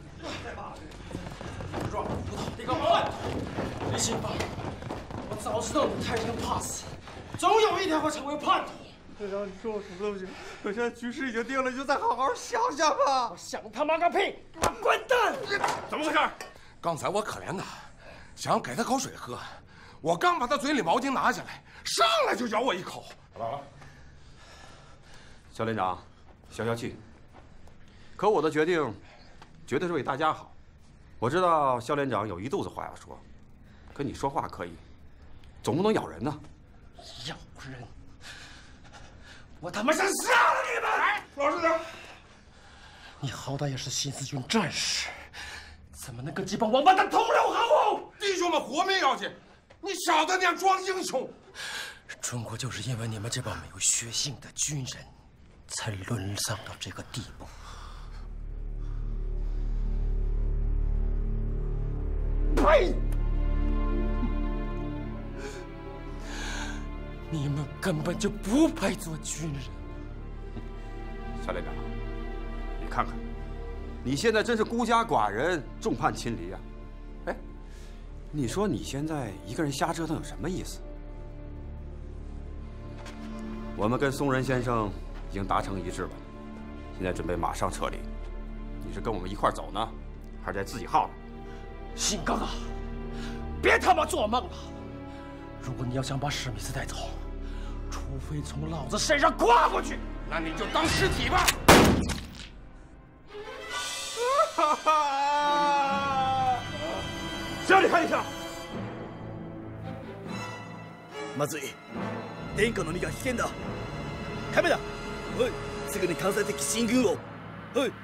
壮，你干嘛？李新芳。 我早知道你太监怕死，总有一天会成为叛徒。 队长，你说我什么都行，可现在局势已经定了，你就再好好想想吧。 我想他妈个屁！给我滚蛋！ 怎么回事？刚才我可怜他，想给他口水喝，我刚把他嘴里毛巾拿下来，上来就咬我一口。好了好了， 肖连长，消消气。可我的决定，绝对是为大家好。我知道肖连长有一肚子话要说，可你说话可以。 总不能咬人呢！ 咬人！我他妈想杀了你们！哎，老实点！你好歹也是新四军战士，怎么能跟这帮王八蛋同流合污？ 弟兄们活命要紧，你少在那样装英雄。 中国就是因为你们这帮没有血性的军人，才沦丧到这个地步。呸！ 你们根本就不配做军人， 肖连长，你看看，你现在真是孤家寡人，众叛亲离啊！哎，你说你现在一个人瞎折腾有什么意思？我们跟松仁先生已经达成一致了，现在准备马上撤离。你是跟我们一块走呢，还是在自己耗着？ 新刚啊，别他妈做梦了！如果你要想把史密斯带走， 除非从老子身上跨过去， 那你就当尸体吧。 向里看一下。 まずい。殿下の身が危険だ。カメラ。おい、すぐに関西的進軍を。おい。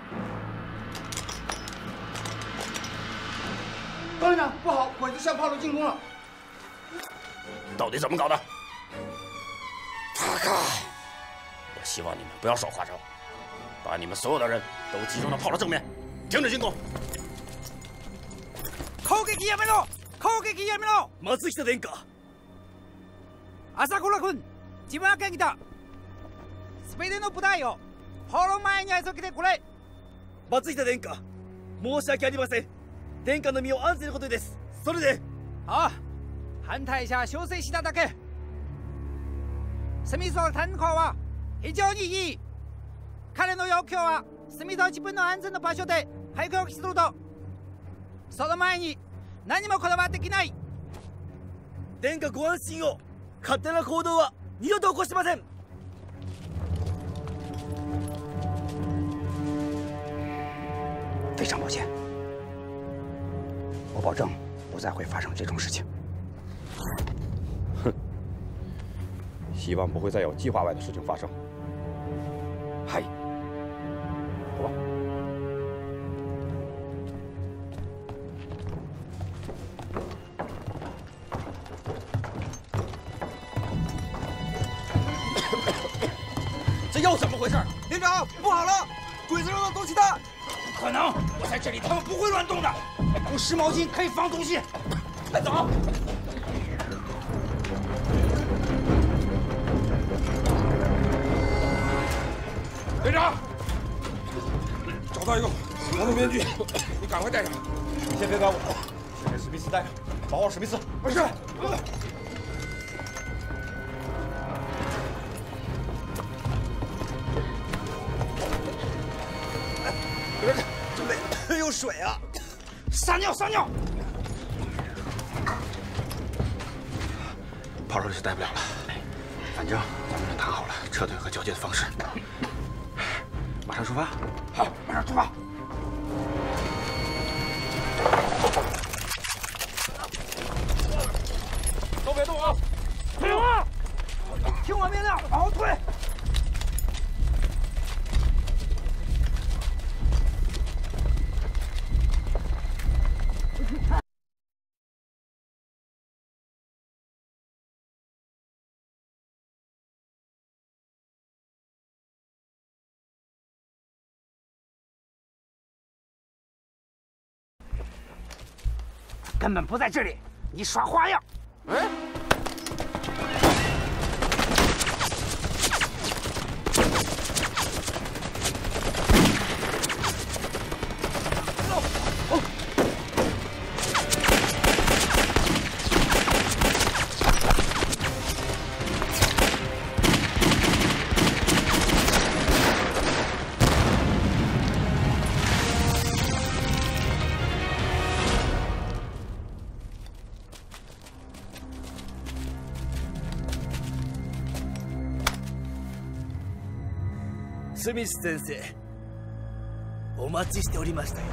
高连长，不好，鬼子向炮楼进攻了。 到底怎么搞的？ 大概，我希望你们不要耍花招，把你们所有的人都集中到炮楼正面，停止进攻。 攻撃やめろ！ 攻撃やめろ。 松下殿下。 朝倉君、自分は元気だ。全ての部隊を滅る前に急ぎてくれ。 松下殿下、申し訳ありません。殿下の身を案ずることです。それで。 ああ、反対者修正しただけ。スミスの担当は非常にいい。彼の要求はスミスは自分の安全な場所で配合すると。その前に何もこだわってきない。 殿下ご安心を。勝手な行動は二度と起こしません。 非常抱歉，我保证不再会发生这种事情。 哼，希望不会再有计划外的事情发生。嗨，走吧。这又怎么回事？ 连长，不好了，鬼子扔了东西弹！ 不可能，我在这里，他们不会乱动的。有湿毛巾可以放东西。快走！ 连长，找到一个黄种面具，你赶快戴上。 你先别管我，先给史密斯戴上，保护史密斯。 是。 这没有水啊！ 撒尿撒尿！ 炮手里是待不了了，反正咱们谈好了撤退和交接的方式，马上出发。 好，马上出发。 都别动啊！ 退我！听我命令，往后退！根本不在这里，你耍花样！ 哎。 スミス先生、お待ちしておりましたよ。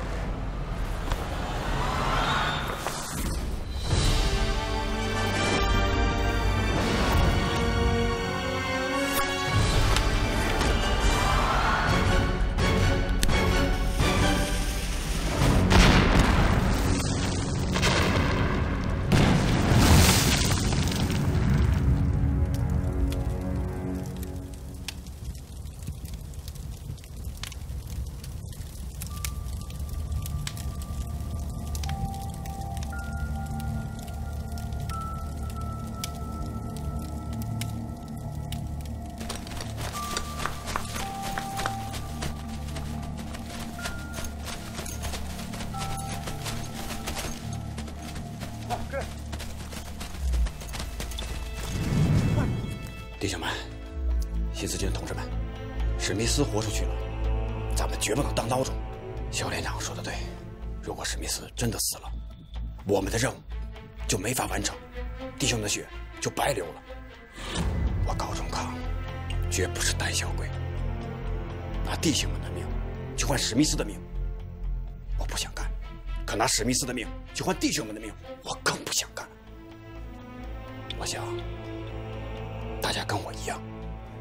弟兄们，新四军同志们，史密斯活出去了，咱们绝不能当孬种。肖连长说的对，如果史密斯真的死了，我们的任务就没法完成，弟兄们的血就白流了。我高仲康绝不是胆小鬼，拿弟兄们的命去换史密斯的命，我不想干；可拿史密斯的命去换弟兄们的命，我更不想干。我想。大家跟我一样，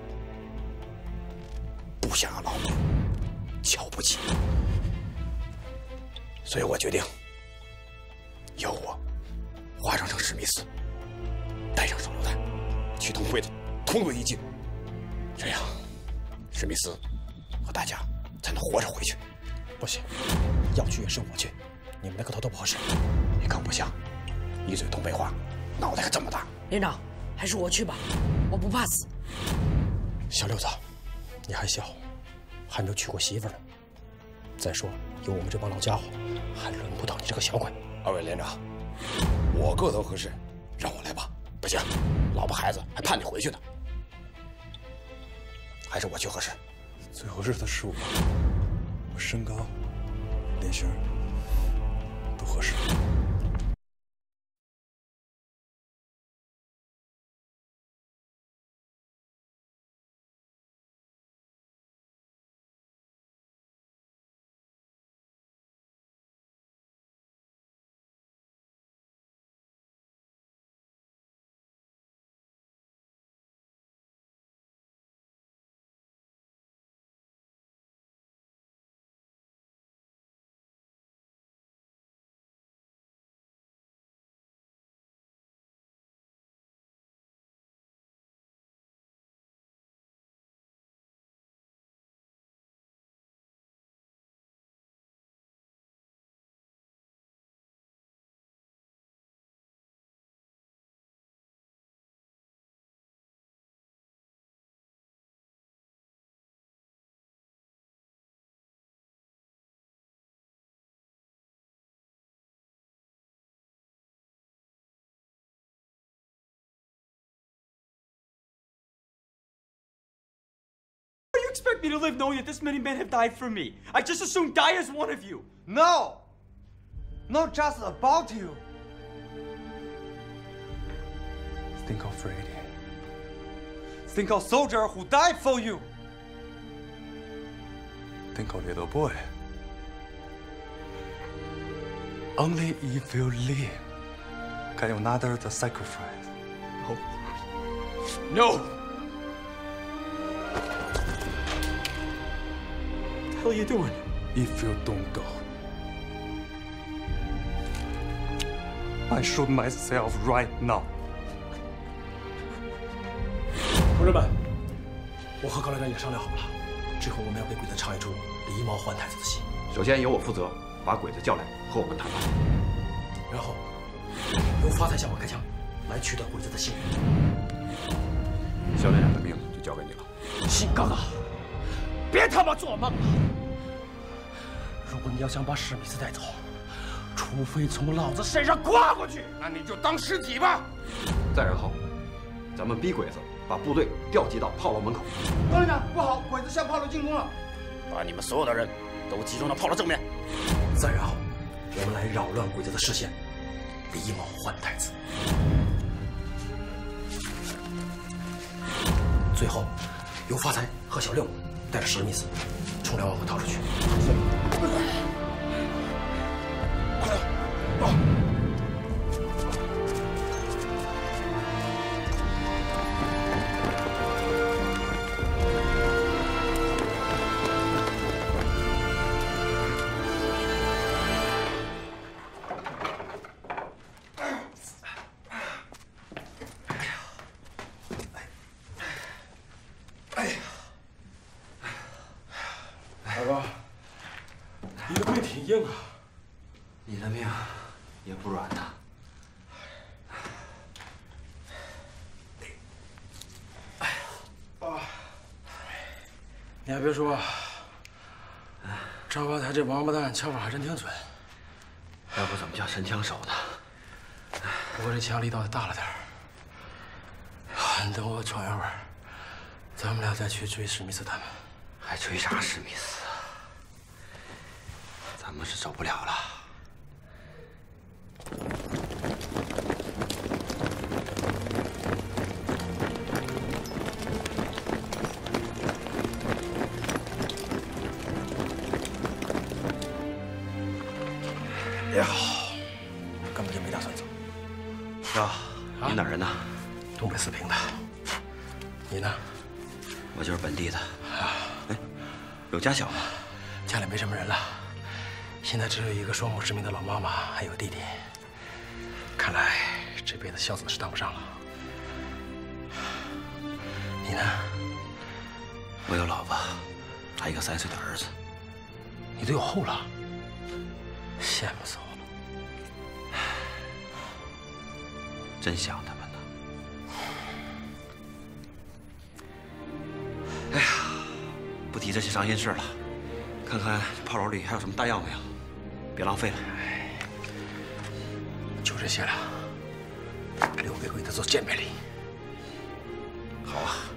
不想要老母瞧不起，所以我决定由我化妆成史密斯，带上手榴弹，去同会的同归于尽，这样史密斯和大家才能活着回去。 不行，要去也是我去，你们那个头都不合适。 你更不像一嘴东北话，脑袋还这么大。 连长，还是我去吧，我不怕死。 小六子，你还小，还没有娶过媳妇呢。再说，有我们这帮老家伙，还轮不到你这个小鬼。 二位连长，我个头合适，让我来吧。不行，老婆孩子还盼你回去呢。还是我去合适。 最合适的是我，我身高、脸型都合适。 You expect me to live knowing that this many men have died for me? I just as soon die as one of you. No! Not just about you. Think of Freddy. Think of soldier who died for you. Think of little boy. Only if you live can you not the sacrifice. No. No! What the hell are you doing? If you don't go, I shoot myself right now. 同志们，我和高连长也商量好了，之后我们要给鬼子唱一出狸猫换太子的戏。 首先由我负责把鬼子叫来和我们谈判， 然后由发财向我开枪，来取得鬼子的信任。 肖连长的命就交给你了。 信刚啊，别他妈做梦了！如果你要想把史密斯带走，除非从老子身上跨过去， 那你就当尸体吧。 再然后，咱们逼鬼子把部队调集到炮楼门口。 高连长，不好，鬼子向炮楼进攻了！ 把你们所有的人都集中到炮楼正面。 再然后，我们来扰乱鬼子的视线，狸猫换太子。最后，由发财和小六带着史密斯冲梁往后逃出去。 快点，走！ 大哥，你的命挺硬啊！ 你的命也不软呐。 你还别说，张发财这王八蛋枪法还真挺准。 要不怎么叫神枪手呢？ 不过这枪力道得大了点儿。你等我喘一会儿，咱们俩再去追史密斯他们。 还追啥史密斯啊？咱们是走不了了。 也好，根本就没打算走。 哥，你哪人呢？ 东北四平的。你呢？ 我就是本地的。哎，有家小吗？ 家里没什么人了，现在只有一个双目失明的老妈妈，还有弟弟。看来这辈子孝子是当不上了。你呢？ 我有老婆，还有一个三岁的儿子。 你都有后了，羡慕死我了。 真想他们呢。哎呀，不提这些伤心事了，看看炮楼里还有什么弹药没有，别浪费了。 就这些了，留给鬼子做鉴别礼。 好啊。